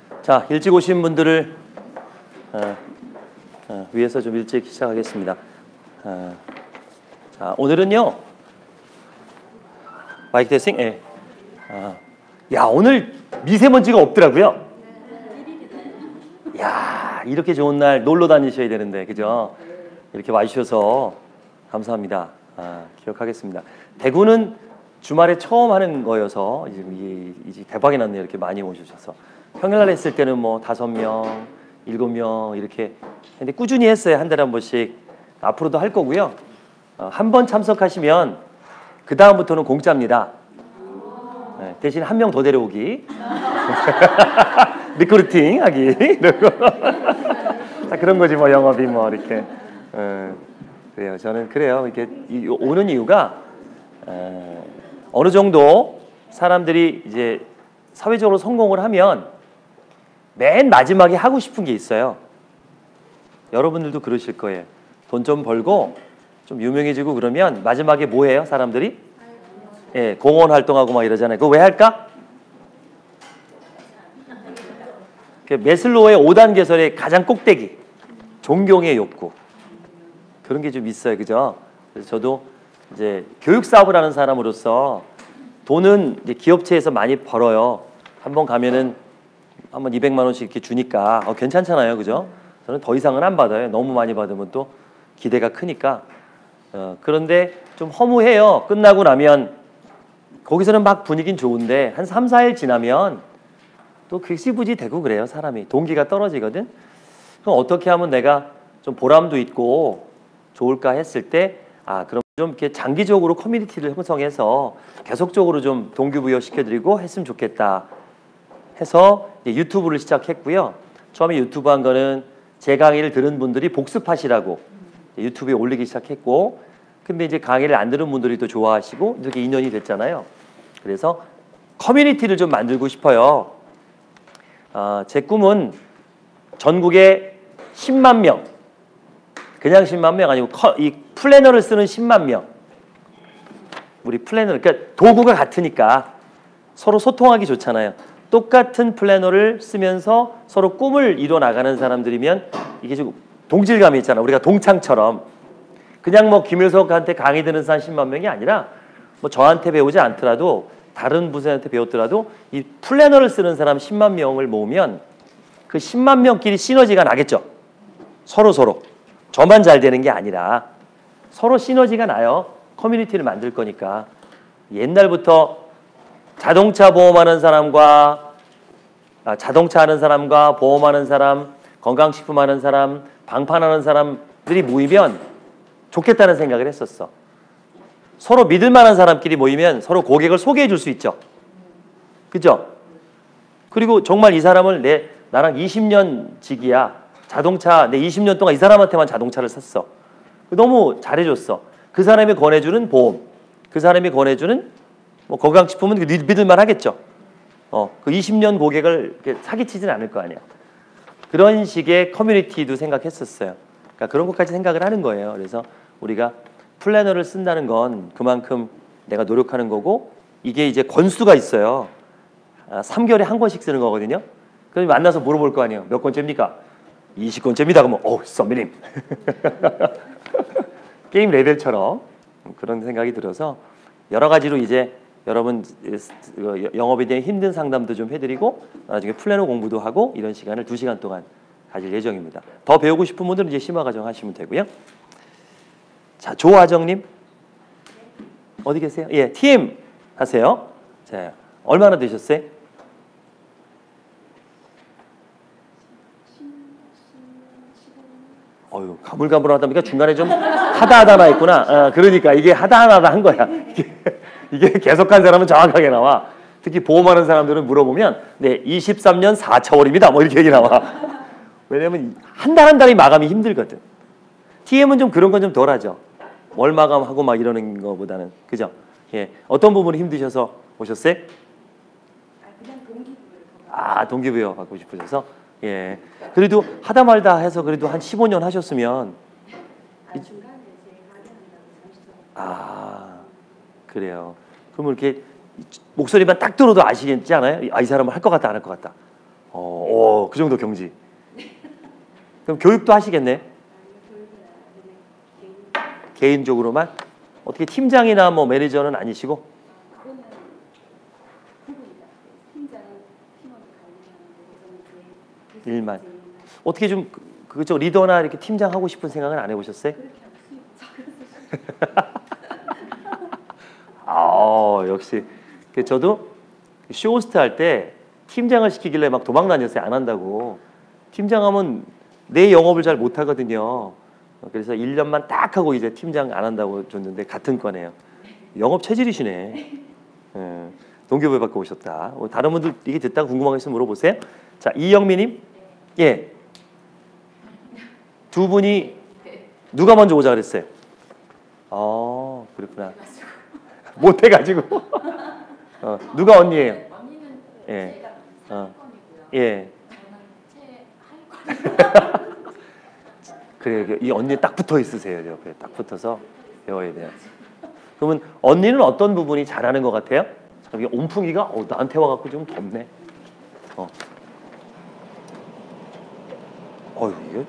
자, 일찍 오신 분들을 위해서 좀 일찍 시작하겠습니다. 자, 오늘은요. 마이크 테스팅? 예. 야, 오늘 미세먼지가 없더라고요. 야, 이렇게 좋은 날 놀러 다니셔야 되는데, 그죠? 이렇게 와주셔서 감사합니다. 기억하겠습니다. 대구는 주말에 처음 하는 거여서 이제 대박이 났네요. 이렇게 많이 오셔서. 평일날 했을 때는 뭐 5명, 7명 이렇게 근데 꾸준히 했어요. 한 달에 한 번씩. 앞으로도 할 거고요. 한 번 참석하시면 그 다음부터는 공짜입니다. 네, 대신 한 명 더 데려오기. 리크루팅 하기. 이러고. 그런 거지 뭐 영업이 뭐 이렇게. 그래요. 저는 그래요. 이렇게 오는 이유가 어느 정도 사람들이 이제 사회적으로 성공을 하면 맨 마지막에 하고 싶은 게 있어요. 여러분들도 그러실 거예요. 돈 좀 벌고 좀 유명해지고 그러면 마지막에 뭐 해요? 사람들이? 예, 공헌 활동하고 막 이러잖아요. 그거 왜 할까? 매슬로우의 5단 계설의 가장 꼭대기. 존경의 욕구. 그런 게 좀 있어요. 그죠? 그래서 저도 이제 교육 사업을 하는 사람으로서 돈은 이제 기업체에서 많이 벌어요. 한번 가면은 한번 200만 원씩 이렇게 주니까 괜찮잖아요. 그죠? 저는 더 이상은 안 받아요. 너무 많이 받으면 또 기대가 크니까. 그런데 좀 허무해요. 끝나고 나면 거기서는 막 분위기는 좋은데 한 3, 4일 지나면 또 격시부지 되고 그래요. 사람이. 동기가 떨어지거든. 그럼 어떻게 하면 내가 좀 보람도 있고 좋을까 했을 때 그럼 좀 이렇게 장기적으로 커뮤니티를 형성해서 계속적으로 좀 동기부여 시켜드리고 했으면 좋겠다 해서 유튜브를 시작했고요. 처음에 유튜브 한 거는 제 강의를 들은 분들이 복습하시라고 유튜브에 올리기 시작했고, 근데 이제 강의를 안 들은 분들이 또 좋아하시고 이렇게 인연이 됐잖아요. 그래서 커뮤니티를 좀 만들고 싶어요. 제 꿈은 전국에 10만 명, 그냥 10만 명 아니고 이 플래너를 쓰는 10만 명. 우리 플래너, 그러니까 도구가 같으니까 서로 소통하기 좋잖아요. 똑같은 플래너를 쓰면서 서로 꿈을 이뤄 나가는 사람들이면 이게 좀 동질감이 있잖아. 우리가 동창처럼 그냥 뭐 김효석한테 강의 듣는 사람 10만 명이 아니라 뭐 저한테 배우지 않더라도 다른 부서한테 배웠더라도 이 플래너를 쓰는 사람 10만 명을 모으면 그 10만 명끼리 시너지가 나겠죠. 서로 저만 잘 되는 게 아니라 서로 시너지가 나요. 커뮤니티를 만들 거니까. 옛날부터 자동차 보험하는 사람과 자동차 하는 사람과 보험하는 사람, 건강식품 하는 사람, 방판하는 사람들이 모이면 좋겠다는 생각을 했었어. 서로 믿을 만한 사람끼리 모이면 서로 고객을 소개해 줄 수 있죠. 그죠? 그리고 정말 이 사람을 나랑 20년 지기야. 자동차 내 20년 동안 이 사람한테만 자동차를 샀어. 너무 잘해줬어. 그 사람이 권해주는 보험, 그 사람이 권해주는 뭐 건강식품은 믿을만 하겠죠. 그 20년 고객을 사기치진 않을 거 아니야. 그런 식의 커뮤니티도 생각했었어요. 그러니까 그런 것까지 생각을 하는 거예요. 그래서 우리가 플래너를 쓴다는 건 그만큼 내가 노력하는 거고, 이게 이제 권수가 있어요. 3개월에 한 권씩 쓰는 거거든요. 그럼 만나서 물어볼 거 아니에요. 몇 권째입니까? 20권째입니다. 그러면 선배님. 게임 레벨처럼 그런 생각이 들어서 여러 가지로 이제 여러분 영업에 대한 힘든 상담도 좀 해드리고 나중에 플래너 공부도 하고 이런 시간을 2시간 동안 가질 예정입니다. 더 배우고 싶은 분들은 이제 심화과정 하시면 되고요. 자, 조화정님 어디 계세요? 예, TM 하세요. 자, 얼마나 되셨어요? 가물가물하다 보니까 중간에 좀 하다하다나 했구나. 그러니까 이게 하다하다 한 거야. 이게 계속한 사람은 정확하게 나와. 특히 보험하는 사람들은 물어보면 23년 4차월입니다. 뭐 이렇게 얘기 나와. 왜냐면 한 달 한 달이 마감이 힘들거든. TM은 좀 그런 건 좀 덜하죠. 월 마감하고 막 이러는 거보다는. 그죠? 예. 어떤 부분이 힘드셔서 오셨어요? 그냥 동기부여. 동기부여 받고 싶으셔서? 예. 그래도 하다 말다 해서 그래도 한 15년 하셨으면. 중간에 제 강의한다고 30년. 그래요. 그러면 이렇게 목소리만 딱 들어도 아시겠지 않아요? 이 사람은 할 것 같다, 안 할 것 같다. 그 정도 경지. 그럼 교육도 하시겠네. 개인적으로만? 어떻게 팀장이나 뭐 매니저는 아니시고? 그거는 부분이다. 팀장은 팀원을 관리하는 데 저는 제 일만. 제 어떻게 좀 그쪽 리더나 이렇게 팀장 하고 싶은 생각은 안 해보셨어요? 그렇게 하고 역시. 저도 쇼호스트 할 때 팀장을 시키길래 막 도망 다녔어요. 안 한다고. 팀장하면 내 영업을 잘 못하거든요. 그래서 1년만 딱 하고 이제 팀장 안 한다고 줬는데 같은 거네요. 영업 체질이시네. 동기부여 받고 오셨다. 다른 분들 이게 듣다가 궁금한 거 있으면 물어보세요. 자, 이영미님. 예. 두 분이 누가 먼저 오자 그랬어요? 그렇구나. 못해가지고. 누가 언니예요? 언니는 예. 제가 상위권이고요. 예. 저는 최하위권. 그래, 이 언니 딱 붙어 있으세요. 옆에 딱 붙어서 배워야 돼요. 그러면 언니는 어떤 부분이 잘하는 것 같아요? 이게 온풍기가 나한테 와갖고 좀 덥네. 이게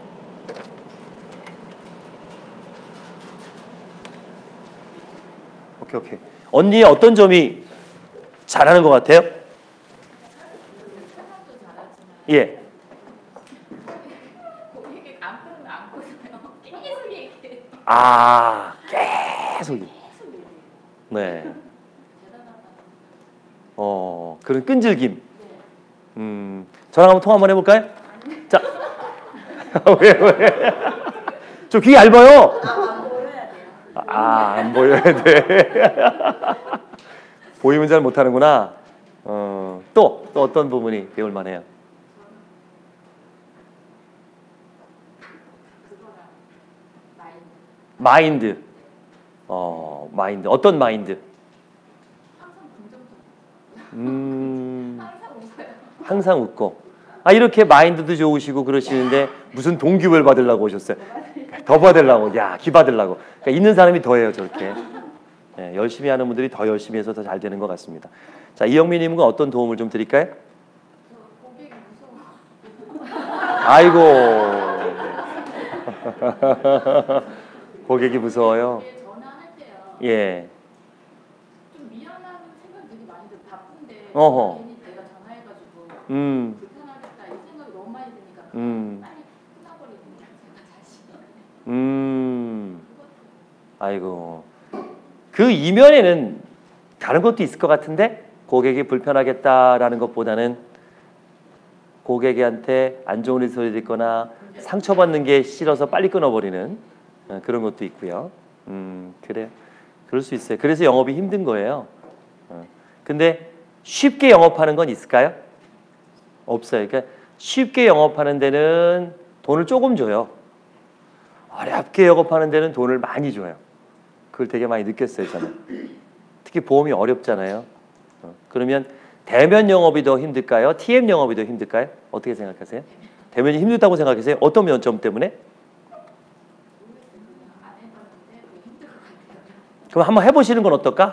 오케이. 언니의 어떤 점이 잘하는 것 같아요? 생각도 잘하지만 예. 고객이 안 끊으면 안 끊어요. 계속 얘기해. 계속. 네. 대단하다. 그런 끈질김. 저랑 한번 통화 한번 해볼까요? 자. 왜? 저 귀 얇아요. 안 보여야 돼요. 안 보여야 돼. 보이면 잘 못하는구나. 또 어떤 부분이 배울 만해요? 그거랑 마인드. 마인드. 어떤 마인드? 항상 긍정적. 음, 항상 웃어요. 항상 웃고. 이렇게 마인드도 좋으시고 그러시는데 무슨 동기부여를 받으려고 오셨어요? 더 받으려고. 야, 기 받으려고. 그러니까 있는 사람이 더 해요, 저렇게. 네, 열심히 하는 분들이 더 열심히 해서 더 잘 되는 것 같습니다. 자, 이영미님은 어떤 도움을 좀 드릴까요? 저 고객이 무서워. 아이고. 고객이 무서워요. 이게 전화할 때요. 예. 좀 미안한 생각이 되게 많이 들어. 바쁜데 어허. 괜히 내가 전화해가지고 음. 불편하겠다 이 생각이 너무 많이 드니까 음. 빨리 끝나버리는 제가 자신이. 아이고. 그 이면에는 다른 것도 있을 것 같은데 고객이 불편하겠다라는 것보다는 고객한테 안 좋은 소리 듣거나 상처받는 게 싫어서 빨리 끊어버리는 그런 것도 있고요. 그래요. 그럴 수 있어요. 그래서 영업이 힘든 거예요. 근데 쉽게 영업하는 건 있을까요? 없어요. 그러니까 쉽게 영업하는 데는 돈을 조금 줘요. 어렵게 영업하는 데는 돈을 많이 줘요. 그걸 되게 많이 느꼈어요, 저는. 특히 보험이 어렵잖아요. 그러면 대면 영업이 더 힘들까요? TM 영업이 더 힘들까요? 어떻게 생각하세요? 대면이 힘들다고 생각하세요? 어떤 면점 때문에? 안 해봤는데 힘들 것 같아요. 그럼 한번 해보시는 건 어떨까?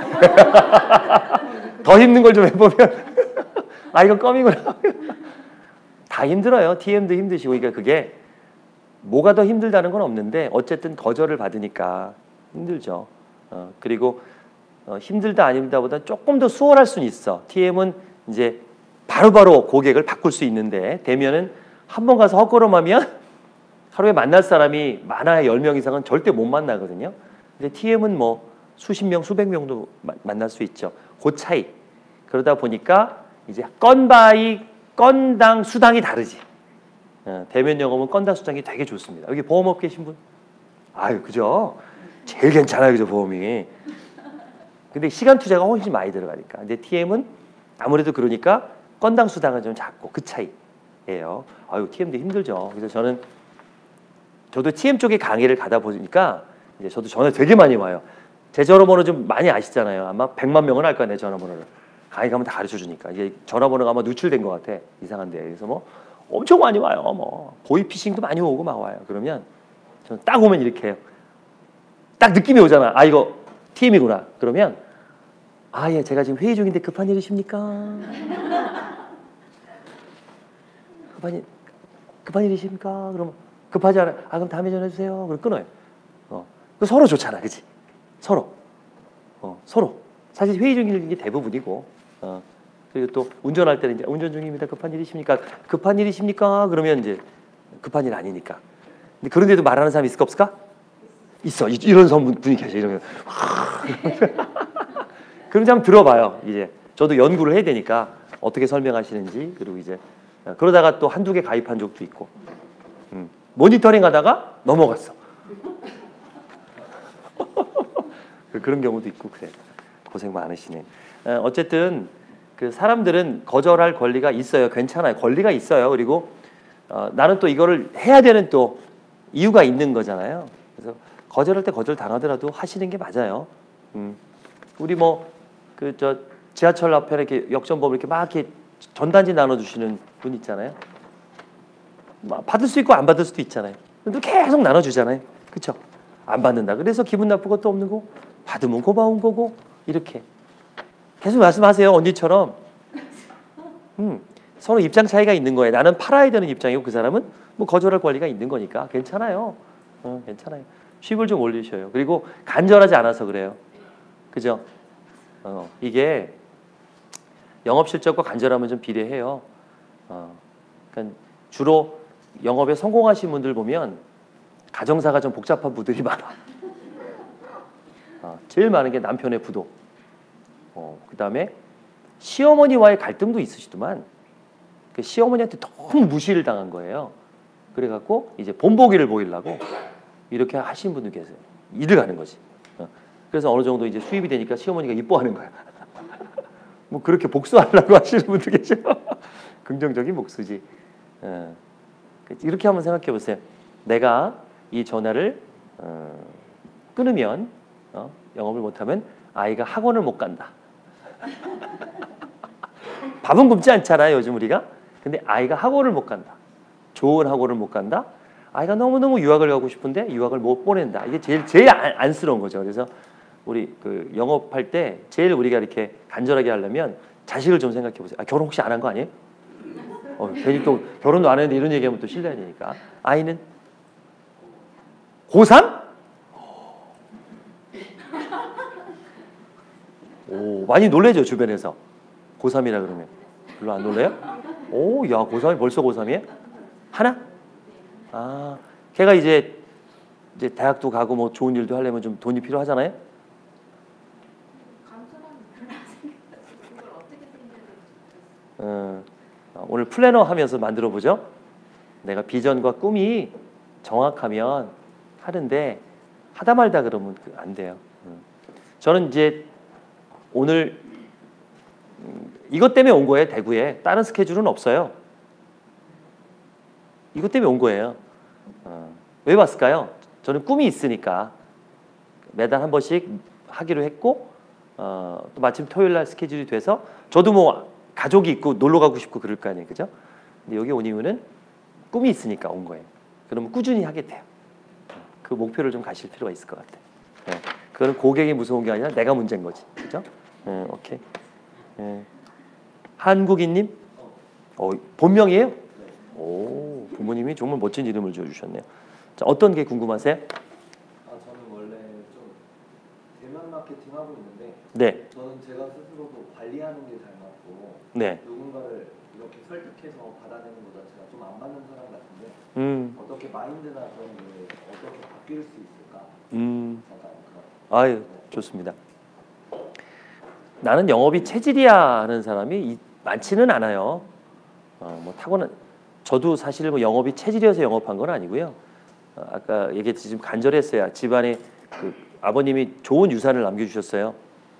더 힘든 걸 좀 해보면 이건 껌이구나. 다 힘들어요. TM도 힘드시고. 그러니까 그게 뭐가 더 힘들다는 건 없는데 어쨌든 거절을 받으니까 힘들죠. 그리고 힘들다 안 힘들다보다 조금 더 수월할 수는 있어. TM은 이제 바로바로 고객을 바꿀 수 있는데 대면은 한 번 가서 헛걸음하면 하루에 만날 사람이 많아야 10명 이상은 절대 못 만나거든요. 근데 TM은 뭐 수십 명, 수백 명도 만날 수 있죠. 그 차이. 그러다 보니까 이제 건당 수당이 다르지. 대면 영업은 건당 수당이 되게 좋습니다. 여기 보험업 계신 분? 그죠? 제일 괜찮아요, 그죠, 보험이. 근데 시간 투자가 훨씬 많이 들어가니까. 근데 TM은 아무래도 그러니까 건당 수당은 좀 작고 그 차이예요. TM도 힘들죠. 그래서 저도 TM 쪽에 강의를 가다 보니까 이제 저도 전화 되게 많이 와요. 제 전화번호 좀 많이 아시잖아요. 아마 100만 명은 알 거야, 내 전화번호를. 강의 가면 다 가르쳐 주니까. 이게 전화번호가 아마 누출된 것 같아. 이상한데. 그래서 뭐 엄청 많이 와요. 뭐 보이피싱도 많이 오고 막 와요. 그러면 저는 딱 오면 이렇게 해요. 딱 느낌이 오잖아. 이거 TM이구나. 그러면 예, 제가 지금 회의 중인데 급한 일이십니까? 급한 일이십니까? 그러면 급하지 않아요. 아, 그럼 다음에 전해주세요. 그럼 끊어요. 그 서로 좋잖아, 그치? 서로. 서로. 사실 회의 중인 게 대부분이고. 그리고 또 운전할 때는 이제 운전 중입니다. 급한 일이십니까? 급한 일이십니까? 그러면 이제 급한 일 아니니까. 근데 그런데도 말하는 사람이 있을까 없을까? 있어. 이런 분이 계셔. 이러면. 그럼 한번 들어봐요. 이제 저도 연구를 해야 되니까 어떻게 설명하시는지. 그리고 이제 그러다가 또 한두 개 가입한 적도 있고. 모니터링 하다가 넘어갔어. 그런 경우도 있고 그래. 고생 많으시네. 어쨌든 그 사람들은 거절할 권리가 있어요. 괜찮아요. 권리가 있어요. 그리고 나는 또 이거를 해야 되는 또 이유가 있는 거잖아요. 그래서 거절할 때 거절 당하더라도 하시는 게 맞아요. 우리 뭐 그 지하철 앞에 이렇게 역전법을 이렇게 막 이렇게 전단지 나눠주시는 분 있잖아요. 받을 수 있고 안 받을 수도 있잖아요. 근데 계속 나눠주잖아요. 그렇죠? 안 받는다. 그래서 기분 나쁜 것도 없는 거, 받으면 고마운 거고 이렇게 계속 말씀하세요. 언니처럼. 서로 입장 차이가 있는 거예요. 나는 팔아야 되는 입장이고 그 사람은 뭐 거절할 권리가 있는 거니까 괜찮아요. 괜찮아요. 수입을 좀 올리셔요. 그리고 간절하지 않아서 그래요. 그죠? 이게 영업 실적과 간절함은 좀 비례해요. 그러니까 주로 영업에 성공하신 분들 보면 가정사가 좀 복잡한 분들이 많아. 제일 많은 게 남편의 부도. 그 다음에 시어머니와의 갈등도 있으시더만 그 시어머니한테 너무 무시를 당한 거예요. 그래갖고 이제 본보기를 보이려고 이렇게 하시는 분들 계세요. 일을 가는 거지. 그래서 어느 정도 이제 수입이 되니까 시어머니가 이뻐하는 거야. 뭐 그렇게 복수하려고 하시는 분들 계셔. 긍정적인 복수지. 이렇게 한번 생각해 보세요. 내가 이 전화를 끊으면 영업을 못하면 아이가 학원을 못 간다. 밥은 굶지 않잖아요, 요즘 우리가. 근데 아이가 학원을 못 간다. 좋은 학원을 못 간다. 아이가 너무너무 유학을 가고 싶은데 유학을 못 보낸다. 이게 제일 안쓰러운 거죠. 그래서 우리 그 영업할 때 제일 우리가 이렇게 간절하게 하려면 자식을 좀 생각해 보세요. 결혼 혹시 안 한 거 아니에요? 괜히 또 결혼도 안 했는데 이런 얘기하면 또 실례야 되니까. 아이는 고3? 오, 많이 놀래죠, 주변에서. 고3이라 그러면. 별로 안 놀래요? 오, 야, 고3이 벌써 고3이에요? 하나? 걔가 이제 대학도 가고 뭐 좋은 일도 하려면 좀 돈이 필요하잖아요? 오늘 플래너 하면서 만들어 보죠. 내가 비전과 꿈이 정확하면 하는데 하다 말다 그러면 안 돼요. 저는 이제 오늘 이것 때문에 온 거예요. 대구에 다른 스케줄은 없어요. 이것 때문에 온 거예요. 왜 왔을까요? 저는 꿈이 있으니까 매달 한 번씩 하기로 했고 또 마침 토요일 날 스케줄이 돼서 저도 뭐 가족이 있고 놀러 가고 싶고 그럴 거 아니에요. 그죠? 근데 여기 온 이유는 꿈이 있으니까 온 거예요. 그러면 꾸준히 하게 돼요. 그 목표를 좀 가실 필요가 있을 것 같아요. 그거는 고객이 무서운 게 아니라 내가 문제인 거지. 그죠? 오케이. 한국인님? 본명이에요? 오, 부모님이 정말 멋진 이름을 지어주셨네요. 자, 어떤 게 궁금하세요? 저는 원래 좀 대면 마케팅 하고 있는데 네. 저는 제가 스스로도 관리하는 게 잘 맞고 네. 누군가를 이렇게 설득해서 받아내는 것보다 제가 좀 안 맞는 사람 같은데 어떻게 마인드나 그런 게 어떻게 바뀔 수 있을까? 아유, 좋습니다. 나는 영업이 체질이야 하는 사람이 많지는 않아요. 뭐 타고난 저도 사실 뭐 영업이 체질이어서 영업한 건 아니고요. 아까 얘기했듯이 좀 간절했어요. 집안에 그 아버님이 좋은 유산을 남겨주셨어요.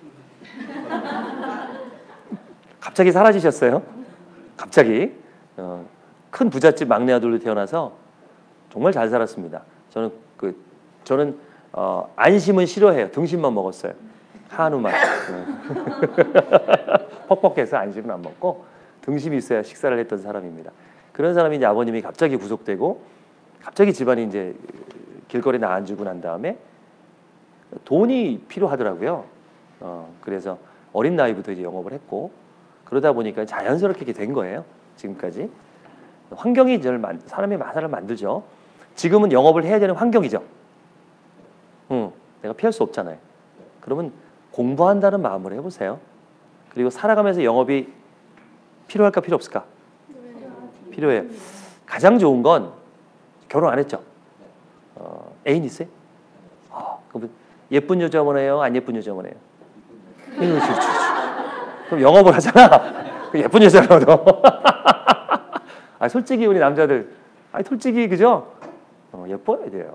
갑자기 사라지셨어요. 갑자기 큰 부잣집 막내 아들로 태어나서 정말 잘 살았습니다. 저는 안심은 싫어해요. 등심만 먹었어요. 한우만. 퍽퍽해서 안심은 안 먹고 등심이 있어야 식사를 했던 사람입니다. 그런 사람이 이제 아버님이 갑자기 구속되고 갑자기 집안이 이제 길거리에 나앉고 난 다음에 돈이 필요하더라고요. 그래서 어린 나이부터 이제 영업을 했고 그러다 보니까 자연스럽게 이렇게 된 거예요. 지금까지. 환경이 사람의 마사를 만들죠. 지금은 영업을 해야 되는 환경이죠. 내가 피할 수 없잖아요. 그러면 공부한다는 마음으로 해보세요. 그리고 살아가면서 영업이 필요할까 필요 없을까? 필요해요. 가장 좋은 건 결혼 안 했죠? 애인 있어요? 그럼 예쁜 여자 원해요? 안 예쁜 여자 원해요? 그럼 영업을 하잖아. 예쁜 여자를 얻어. 솔직히 우리 남자들, 솔직히 그죠? 예뻐야 돼요.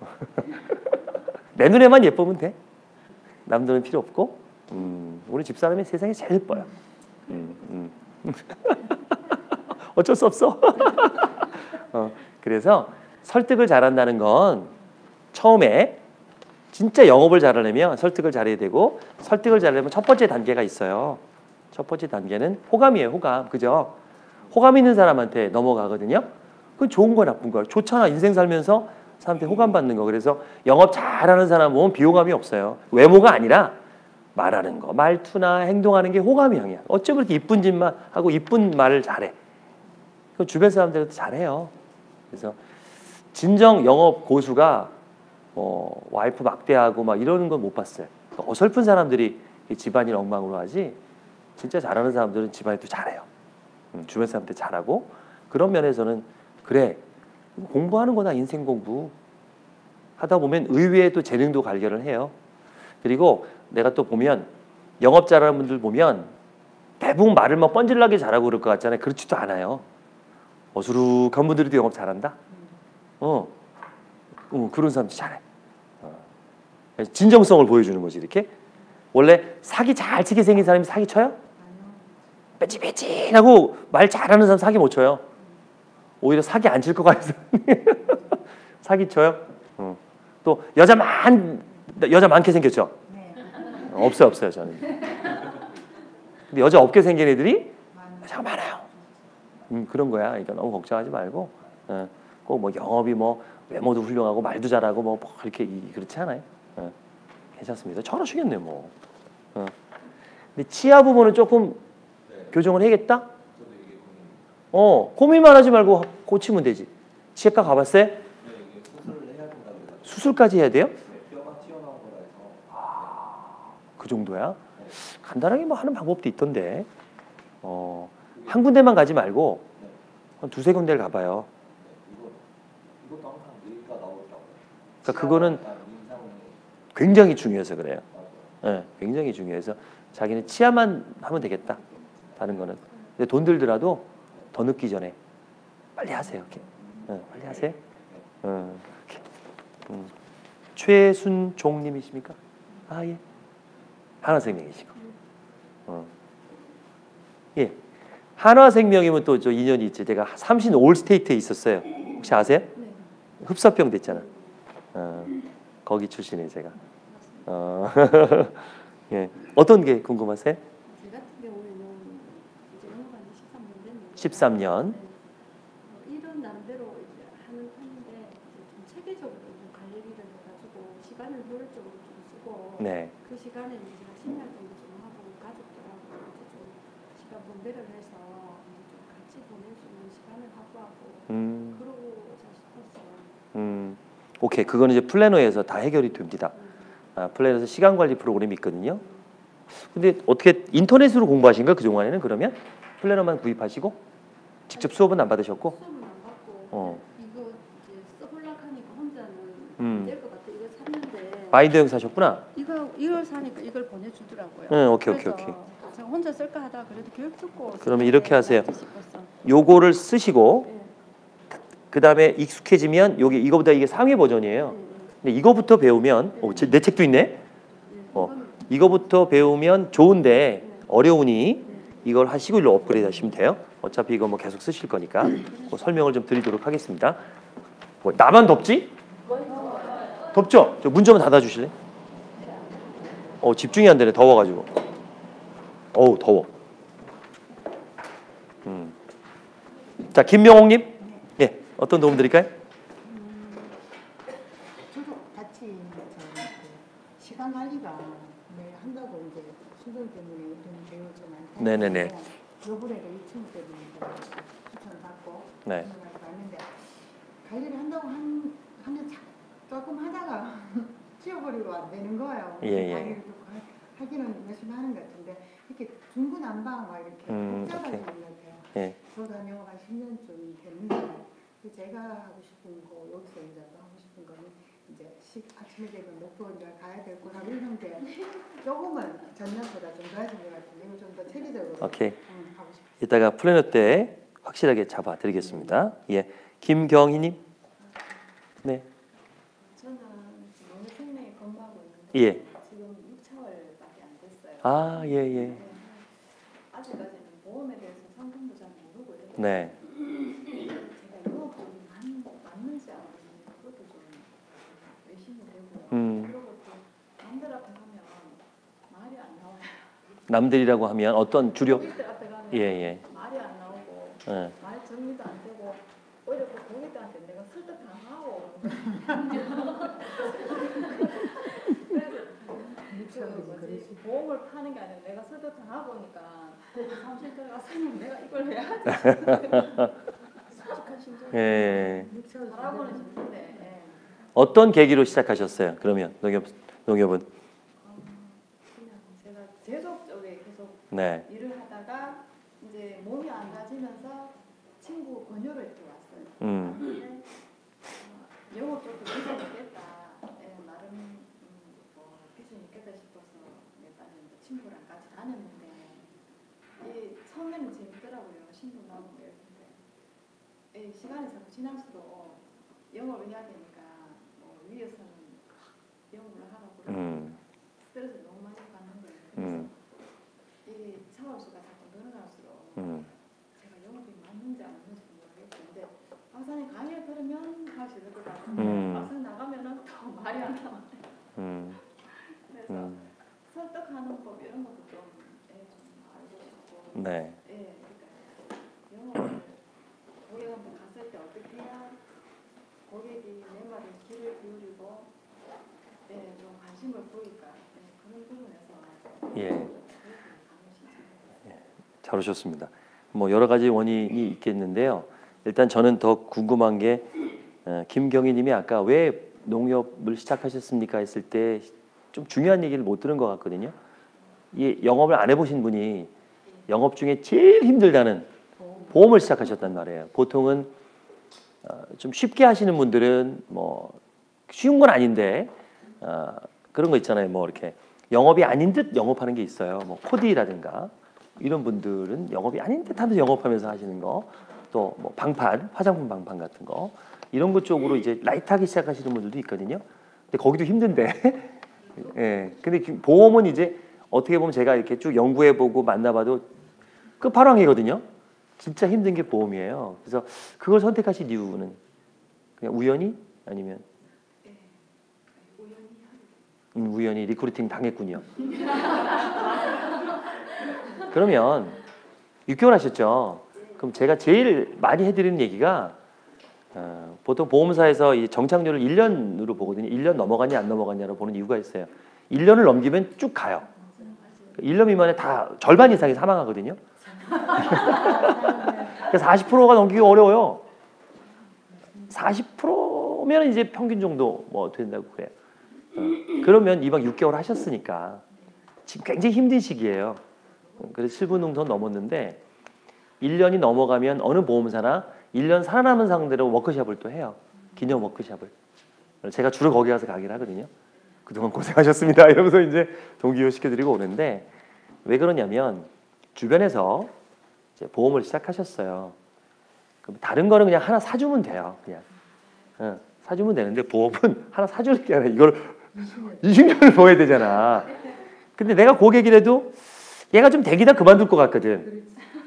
내 눈에만 예쁘면 돼. 남들은 필요 없고, 우리 집사람이 세상에 제일 예뻐요. 어쩔 수 없어. 그래서 설득을 잘한다는 건 처음에 진짜 영업을 잘하려면 설득을 잘해야 되고, 설득을 잘하려면 첫 번째 단계가 있어요. 첫 번째 단계는 호감이에요. 호감. 그죠? 호감 있는 사람한테 넘어가거든요. 그건 좋은 거야, 나쁜 거야? 좋잖아. 인생 살면서 사람한테 호감 받는 거. 그래서 영업 잘하는 사람 보면 비호감이 없어요. 외모가 아니라 말하는 거, 말투나 행동하는 게 호감형이야. 어쩜 그렇게 이쁜 짓만 하고 이쁜 말을 잘해. 그 주변 사람들도 잘해요. 그래서 진정 영업 고수가 와이프 막대하고 막 이러는 건 못 봤어요. 어설픈 사람들이 집안일 엉망으로 하지, 진짜 잘하는 사람들은 집안일도 잘해요. 주변 사람한테 잘하고. 그런 면에서는 그래, 공부하는 거나 인생 공부 하다 보면 의외의 또 재능도 발견을 해요. 그리고 내가 또 보면 영업 잘하는 분들 보면 대부분 말을 막 뻔질나게 잘하고 그럴 것 같잖아요. 그렇지도 않아요. 어수룩한 분들도 영업 잘한다. 그런 사람도 잘해. 진정성을 보여주는 거지. 이렇게 원래 사기 잘 치게 생긴 사람이 사기 쳐요? 빼찌빼찌하고 말 잘하는 사람 사기 못 쳐요. 오히려 사기 안 칠 것 같아서 사기 쳐요. 또 여자 많게 생겼죠? 네. 없어요 저는. 근데 여자 없게 생긴 애들이 여자가 많아요. 그런 거야. 그러니까 너무 걱정하지 말고 꼭 뭐 영업이 뭐 외모도 훌륭하고 말도 잘하고 뭐 이렇게 그렇지 않아요. 괜찮습니다. 잘하시겠네 뭐. 근데 치아 부분은 조금 교정을 해야겠다. 고민만 하지 말고 고치면 되지. 치아과 가봤어요? 네, 이게 수술을 해야 된다고 해서. 수술까지 해야 돼요? 네, 뼈가 튀어나온 거라 해서. 그 정도야? 간단하게 뭐 하는 방법도 있던데. 한 군데만 가지 말고 한 두세 군데를 가봐요. 이것도 항상 뇌가 나오더라고요. 그러니까 그거는 인상이 굉장히 중요해서 그래요. 맞아요. 네, 굉장히 중요해서 자기는 치아만 하면 되겠다. 다른 거는. 근데 돈 들더라도 더 늦기 전에 빨리 하세요. 이렇게. 빨리 하세요. 이렇게. 최순종님이십니까? 예. 한화생명이시고. 예. 한화생명이면 또 저 인연이 있지. 제가 삼신 올스테이트에 있었어요. 혹시 아세요? 네. 흡사병 됐잖아. 거기 출신이에요, 제가. 예. 어떤 게 궁금하세요? 제 같은 경우에는 이제 영업한 지 13년 됐네요. 13년. 일은 나름대로 이제 하는 편인데 이제 좀 체계적으로 좀 관리를 해가지고 시간을 효율적으로 좀 쓰고 네. 그 시간에 이제 제가 심야활동도 좀 하고 가족들하고 이제 좀 시간 분배를 해서 이제 좀 같이 보낼 수 있는 시간을 확보하고 그러고 잘 싶었어요. 오케이. 그거는 이제 플래너에서 다 해결이 됩니다. 플래너에서 시간 관리 프로그램이 있거든요. 근데 어떻게 인터넷으로 공부하신가 그 동안에는 그러면 플래너만 구입하시고 직접 수업은 안 받으셨고? 수업은 안 받고 이거 이제 써보려고 하니까 혼자는 안 될 것 같아. 이거 샀는데 마인드형 사셨구나. 이걸 사니까 이걸 보내주더라고요. 응, 오케이. 그래서 제가 혼자 쓸까 하다가 그래도 교육 듣고 그러면 이렇게 하세요. 낫지 싶었어. 요거를 쓰시고 네. 그 다음에 익숙해지면 이거보다 이게 상위 버전이에요. 근데 이거부터 배우면 내 책도 있네. 이거부터 배우면 좋은데 어려우니 이걸 하시고 일로 업그레이드 하시면 돼요. 어차피 이거 뭐 계속 쓰실 거니까 뭐 설명을 좀 드리도록 하겠습니다. 뭐 나만 덥지? 덥죠? 저 문 좀 닫아주실래? 집중이 안 되네. 더워가지고. 어우 더워. 자 김명옥님, 예 어떤 도움 드릴까요? 저도 같이 시간 관리가 매일 한다고 이제 수능 때문에 이런 배우 좀 많다. 네네네. 요번에도 이 친구 때문에 추천받고 하고 네. 왔는데 관리를 한다고 하면 조금 하다가 지워버리고 안 되는 거예요. 예, 예. 관리를 또 하기는 열심히 하는 것 같은데 이렇게 중구난방 막 이렇게 복잡하신 것 같아요. 예. 저도 한 영업 한 10년쯤 됐는데 제가 하고 싶은 거 여기서 이제 하고 싶은 거는 이제 아침에 되면 목표 이제 가야 될 거라고 했는데 조금은 전년보다 좀 좋아진 것 같은데 이거 좀 더 체계적으로 오케이. 하고 싶어요. 이따가 플래너 때 확실하게 잡아드리겠습니다. 예. 김경희님. 네. 저는 지금 오늘 생명이 건강하고 있는데 예. 지금 6개월밖에 안 됐어요. 아, 예, 예. 네. 아직까지는 보험에 대해서 상담도 잘 모르고 이래서 네. 제가 영업이 맞는지 안 맞는지 그것도 좀 의심이 되고요. 그리고 또 남들 앞에 가면 말이 안 나와요. 남들이라고 하면 어떤 주력? 고객들 앞에 가면 예, 예. 말이 안 나오고 예. 말 정리도 안 되고 오히려 그 고객들한테 내가 설득당하고 그래서 보험을 파는 게 아니라 내가 설득당하고 오니까 사무실 들어가서 내가 이걸 해야지 솔직한 심정 예. 잘하고는 싶은데 예. 어떤 계기로 시작하셨어요? 그러면 농협은? 그냥 제가 계속적으로 계속 네. 일을 하다가 이제 몸이 안 나아지면서 친구 권유로 이렇게 왔어요. 음. 근데 영업 쪽도 비전 있겠다. 예, 나름 뭐 비전 있겠다 싶어서 일단 친구랑 같이 다녔는데 이 처음에는 재밌더라고요. 신분 나오고 이랬는데 이 시간이 자꾸 지날수록 영업을 해야 되니까 뭐 위에서는 영업을 하라고 그러고 스트레스를 너무 많이 받는 거예요. 그래서 이 차월수가 자꾸 늘어날수록 제가 영업이 맞는지 안 맞는지 모르겠고 근데 박사님 강의를 들으면 할 수 있을 것 같은데 박사님 나가면은 또 말이 안 나와요. 그래서 설득하는 법 이런 것도 좀 알고 싶고 네. 예, 그러니까 영업을 고객한테 갔을 때 어떻게 해야 고객이 내 말에 귀를 기울이고 예, 좀 관심을 보일까 그런 부분에서 예. 잘 오셨습니다. 뭐 여러 가지 원인이 있겠는데요. 일단 저는 더 궁금한 게 김경희님이 아까 왜 농협을 시작하셨습니까 했을 때 좀 중요한 얘기를 못 들은 것 같거든요. 이 영업을 안 해보신 분이 영업 중에 제일 힘들다는 보험을 시작하셨단 말이에요. 보통은 좀 쉽게 하시는 분들은 뭐 쉬운 건 아닌데 그런 거 있잖아요. 뭐 이렇게 영업이 아닌 듯 영업하는 게 있어요. 뭐 코디라든가 이런 분들은 영업이 아닌 듯 하면서 영업하면서 하시는 거, 또 뭐 방판, 화장품 방판 같은 거 이런 것 쪽으로 이제 라이트하게 시작하시는 분들도 있거든요. 근데 거기도 힘든데, 예. 근데 보험은 이제 어떻게 보면 제가 이렇게 쭉 연구해보고 만나봐도 끝판왕이거든요. 진짜 힘든 게 보험이에요. 그래서 그걸 선택하신 이유는 그냥 우연히 아니면 우연히 리크루팅 당했군요. 그러면 6개월 하셨죠? 그럼 제가 제일 많이 해드리는 얘기가 보통 보험사에서 이 정착률을 1년으로 보거든요. 1년 넘어가냐 안 넘어가냐로 보는 이유가 있어요. 1년을 넘기면 쭉 가요. 1년 미만에 다 절반 이상이 사망하거든요. 그래서 40%가 넘기기 어려워요. 40%면 이제 평균 정도 뭐 된다고 그래요. 그러면 이방 6개월 하셨으니까 지금 굉장히 힘든 시기예요. 그래서 7분 능선 넘었는데 1년이 넘어가면 어느 보험사나 1년 살아남은 상대로 워크숍을 또 해요. 기념 워크숍을. 제가 주로 거기 가서 강의를 하거든요. 그동안 고생하셨습니다. 이러면서 이제 동기화 시켜드리고 오는데 왜 그러냐면 주변에서 이제 보험을 시작하셨어요. 그럼 다른 거는 그냥 하나 사주면 돼요. 그냥 사주면 되는데 보험은 하나 사주는 게 아니라 이걸 20년을 보여야 되잖아. 근데 내가 고객이라도 얘가 좀 대기다 그만둘 것 같거든.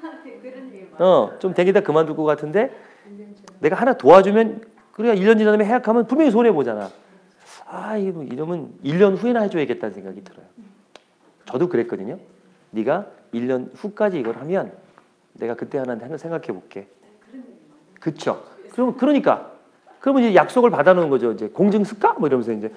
좀 대기다 그만둘 것 같은데 내가 하나 도와주면 그래야 1년 지나면 해약하면 분명히 손해보잖아. 아, 이러면 1년 후에나 해줘야겠다는 생각이 들어요. 저도 그랬거든요. 네가 1년 후까지 이걸 하면 내가 그때 하나 생각해 볼게. 그쵸? 그러니까 그러면 이제 약속을 받아놓은 거죠. 이제 공증 쓸까? 뭐 이러면서 이제.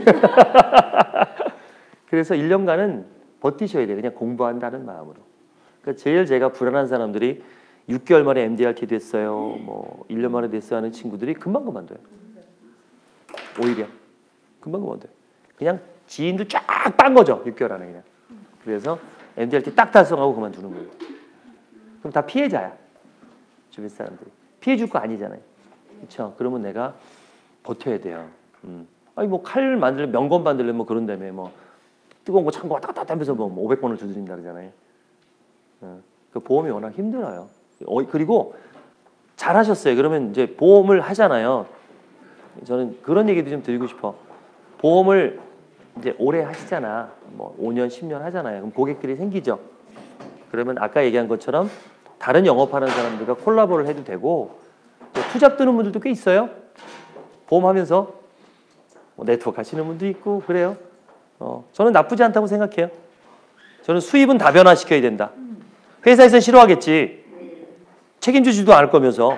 그래서 1년간은 버티셔야 돼요. 그냥 공부한다는 마음으로. 그러니까 제일 제가 불안한 사람들이 6개월 만에 MDRT 됐어요. 뭐 1년 만에 됐어요 하는 친구들이 금방 그만둬요. 오히려 금방 그만둬요. 그냥 지인들 쫙 빤 거죠. 6개월 안에 그냥. 그래서 MDRT 딱 달성하고 그만두는 거예요. 그럼 다 피해자야. 주변 사람들이. 피해 줄 거 아니잖아요. 그렇죠? 그러면 내가 버텨야 돼요. 아니 뭐 칼 만들면 명건 만들려면 뭐 그런다며 뭐 뜨거운 거 찬 거 왔다 갔다 하면서 뭐 500번을 두드린다 그러잖아요. 그 보험이 워낙 힘들어요. 그리고 잘하셨어요. 그러면 이제 보험을 하잖아요. 저는 그런 얘기도 좀 드리고 싶어. 보험을 이제 오래 하시잖아. 뭐 5년, 10년 하잖아요. 그럼 고객들이 생기죠. 그러면 아까 얘기한 것처럼 다른 영업하는 사람들과 콜라보를 해도 되고 또 투잡 드는 분들도 꽤 있어요. 보험하면서 뭐 네트워크 하시는 분도 있고 그래요. 저는 나쁘지 않다고 생각해요. 저는 수입은 다변화시켜야 된다. 회사에서 싫어하겠지. 책임지지도 않을 거면서.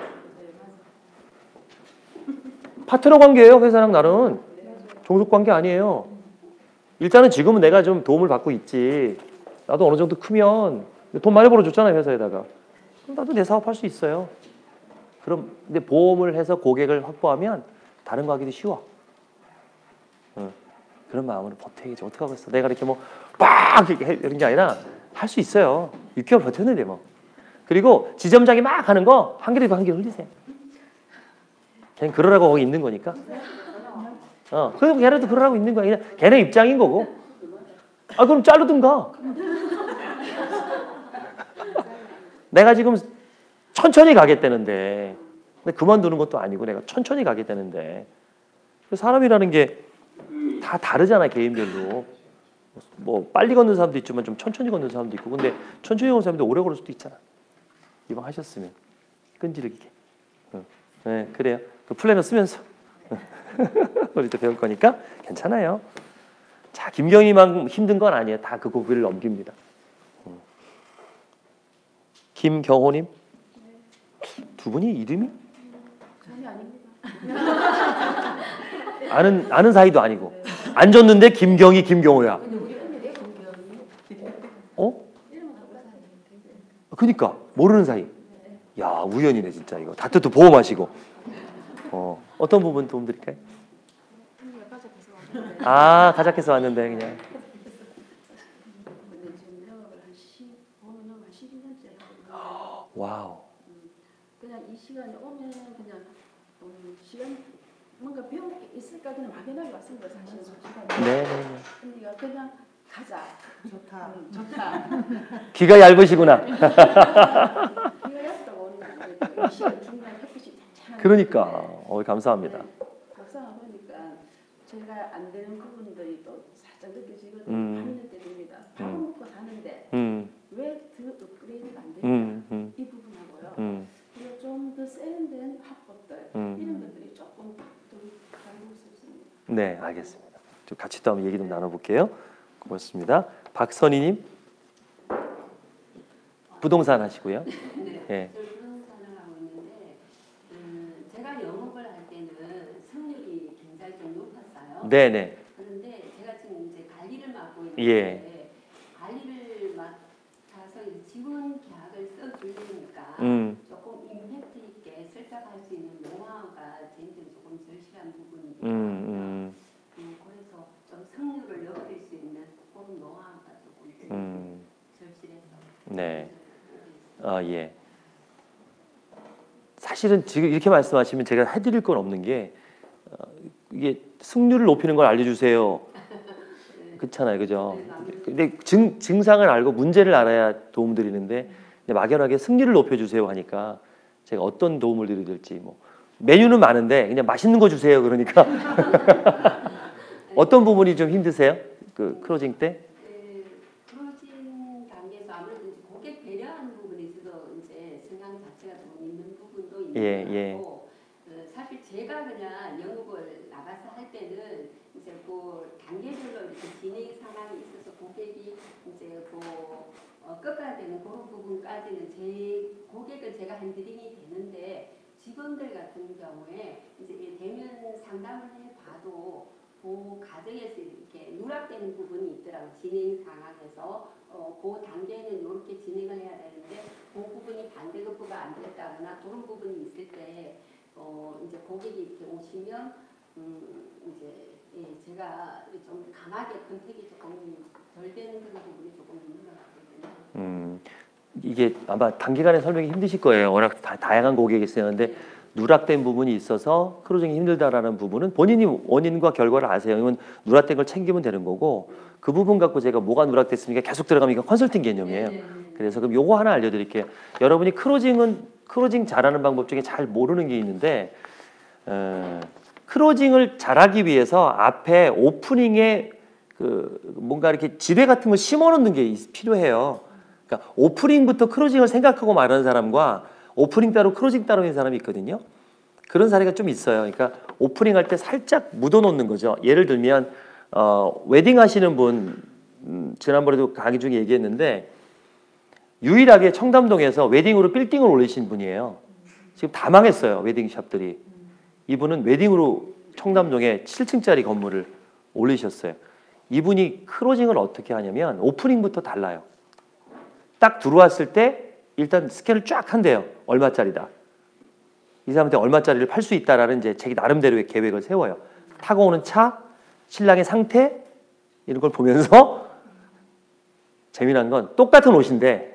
파트너 관계예요. 회사랑 나는. 종속 관계 아니에요. 일단은 지금은 내가 좀 도움을 받고 있지. 나도 어느 정도 크면 돈 많이 벌어줬잖아요. 회사에다가. 그럼 나도 내 사업 할 수 있어요. 그럼 근데 보험을 해서 고객을 확보하면 다른 거 하기도 쉬워. 그런 마음으로 버텨야지. 어떻게 하겠어. 내가 이렇게 뭐 빡 이런 게 아니라 할 수 있어요. 6개월 버텼는데 뭐. 그리고 지점장이 막 하는 거 한 개라도 한 개 흘리세요. 그냥 그러라고 거기 있는 거니까. 그럼 걔네도 그러라고 있는 거야. 그냥 걔네 입장인 거고. 그럼 자르든가. 내가 지금 천천히 가겠다는데 근데 그만두는 것도 아니고 내가 천천히 가겠다는데 사람이라는 게 다 다르잖아. 개인별로. 뭐 빨리 걷는 사람도 있지만 좀 천천히 걷는 사람도 있고 근데 천천히 걷는 사람도 오래 걸을 수도 있잖아. 이왕 하셨으면 끈질기게. 네, 그래요. 그 플래너 쓰면서 우리도 배울 거니까 괜찮아요. 자, 김경희만 힘든 건 아니에요. 다 그 고비를 넘깁니다. 김경호님? 두 분이 이름이? 전혀 아닙니다. 아는 사이도 아니고 안 줬는데 김경희, 김경호야. 근데 우리 언니네 공경이 이름은 똑같아요. 그니까 모르는 사이. 야, 우연이네 진짜 이거. 다투도 보험하시고. 어떤 부분 도움 드릴까요? 언니가 가족에서 왔는데 가작해서 왔는데 그냥. 근데 지금 영업을 보험은 한 12년째 하고 있는데 와우. 그냥 이 시간에 오면 그냥 시간 뭔가 배울 게 있을까 그냥 막연하게 왔습니다. 사실은 솔직하게. 네. 언니가 그냥 가자. 좋다. 좋다. 귀가 얇으시구나. 이거 했다고 오늘 이 시간 중간 햇빛이 찬찬하게 그러니까. 감사합니다. 막상 보니까 제가 안 되는 부분들이 또 살짝 느껴지거든요. 음. 8년 때 됩니다. 밥을 먹고 사는데 왜 더 업그레이드가 안 되냐 이 부분하고요. 그리고 좀 더 세련된 화법들 이런 것들이 조금 더 알고 싶습니다. 네, 알겠습니다. 좀 같이 또 한번 얘기 좀 나눠볼게요. 고맙습니다. 박선희님, 부동산 하시고요. 네. 저는 부동산을 하고 있는데 제가 영업을 할 때는 성률이 굉장히 좀 높았어요. 네네. 그런데 제가 지금 이제 관리를 맡고 예. 있는데 관리를 맡아서 이제 지원 계약을 써주려니까 조금 임팩트 있게 설득할 수 있는 노하우가 저한테는 조금 절실한 부분이에요. 그래서 좀 성률을 높일 수 있는 그런 노하우가 조금 절실해서. 네. 예. 사실은 지금 이렇게 말씀하시면 제가 해드릴 건 없는 게 이게 승률을 높이는 걸 알려주세요. 그렇잖아요, 그죠? 근데 증상을 알고 문제를 알아야 도움 드리는데 막연하게 승률을 높여주세요 하니까 제가 어떤 도움을 드려야 될지 뭐 메뉴는 많은데 그냥 맛있는 거 주세요 그러니까 어떤 부분이 좀 힘드세요? 그 클로징 때? 크로징 단계에서 아무래도 이제 고객 배려하는 부분에 있어서 이제 성향 자체가 좀 있는 부분도 있는 예, 것 같고 사실 제가 그냥 영업을 나가서 할 때는 이제 그 단계별로 이렇게 진행 상황이 있어서 고객이 이제 꺾어야 되는 그런 부분까지는 제 고객을 제가 핸들링이 되는데 직원들 같은 경우에 이제 대면 상담을 해봐도 그 과정에서 이렇게 누락되는 부분이 있더라고. 진행 상황에서 그 단계는 이렇게 진행을 해야 되는데 그 부분이 반대급부가 안 됐다거나 그런 부분이 있을 때 이제 고객이 이렇게 오시면 이제 제가 좀 강하게 컨택이 조금 덜 되는 그런 부분이 조금 있는 것 같거든요. 이게 아마 단기간에 설명이 힘드실 거예요. 워낙 다양한 고객이 있었는데 누락된 부분이 있어서 크로징이 힘들다라는 부분은 본인이 원인과 결과를 아세요. 그러면 누락된 걸 챙기면 되는 거고 그 부분 갖고 제가 뭐가 누락됐습니까? 계속 들어가면 이거 컨설팅 개념이에요. 그래서 그럼 요거 하나 알려드릴게요. 여러분이 크로징 잘하는 방법 중에 잘 모르는 게 있는데 크로징을 잘하기 위해서 앞에 오프닝에 뭔가 이렇게 지뢰 같은 걸 심어놓는 게 필요해요. 그러니까 오프닝부터 크로징을 생각하고 말하는 사람과 오프닝 따로 크로징 따로 있는 사람이 있거든요. 그런 사례가 좀 있어요. 그러니까 오프닝 할 때 살짝 묻어놓는 거죠. 예를 들면 웨딩 하시는 분 지난번에도 강의 중에 얘기했는데 유일하게 청담동에서 웨딩으로 빌딩을 올리신 분이에요. 지금 다 망했어요. 웨딩샵들이. 이분은 웨딩으로 청담동에 7층짜리 건물을 올리셨어요. 이분이 크로징을 어떻게 하냐면 오프닝부터 달라요. 딱 들어왔을 때 일단 스캔을 쫙 한대요. 얼마짜리다. 이 사람한테 얼마짜리를 팔 수 있다라는 이제 자기 나름대로의 계획을 세워요. 타고 오는 차, 신랑의 상태 이런 걸 보면서 재미난 건 똑같은 옷인데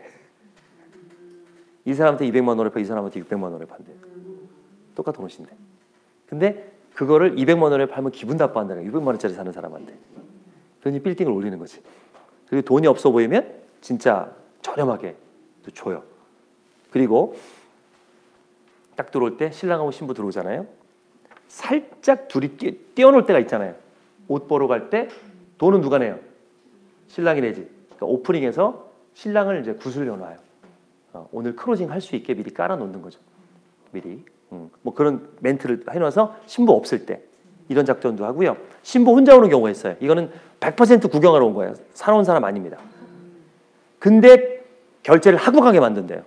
이 사람한테 200만 원을 팔고 이 사람한테 600만 원을 판대요. 똑같은 옷인데. 근데 그거를 200만 원에 팔면 기분 나빠한다는 거예요. 600만 원짜리 사는 사람한테. 그러니 빌딩을 올리는 거지. 그리고 돈이 없어 보이면 진짜 저렴하게 또 줘요. 그리고 딱 들어올 때 신랑하고 신부 들어오잖아요. 살짝 둘이 뛰어놀 때가 있잖아요. 옷 보러 갈 때 돈은 누가 내요? 신랑이 내지. 그러니까 오프닝에서 신랑을 이제 구슬려 놔요. 오늘 크로징 할 수 있게 미리 깔아 놓는 거죠. 미리. 뭐 그런 멘트를 해놔서 신부 없을 때 이런 작전도 하고요. 신부 혼자 오는 경우가 있어요. 이거는 100% 구경하러 온 거예요. 사러 온 사람 아닙니다. 근데 결제를 하고 가게 만든대요.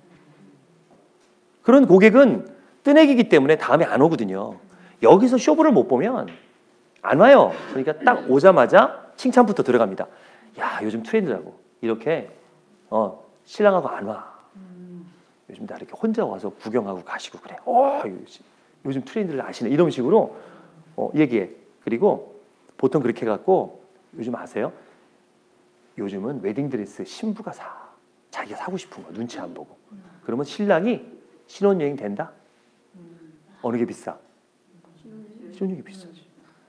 그런 고객은 뜨내기이기 때문에 다음에 안 오거든요. 여기서 쇼부를 못 보면 안 와요. 그러니까 딱 오자마자 칭찬부터 들어갑니다. 야, 요즘 트렌드라고. 이렇게 신랑하고 안 와. 요즘 나 이렇게 혼자 와서 구경하고 가시고 그래. 요즘 트렌드를 아시네. 이런 식으로 얘기해. 그리고 보통 그렇게 해갖고 요즘 아세요? 요즘은 웨딩드레스 신부가 사. 자기가 사고 싶은 거 눈치 안 보고. 그러면 신랑이 신혼여행 된다? 어느 게 비싸? 신혼여행이 비싸지.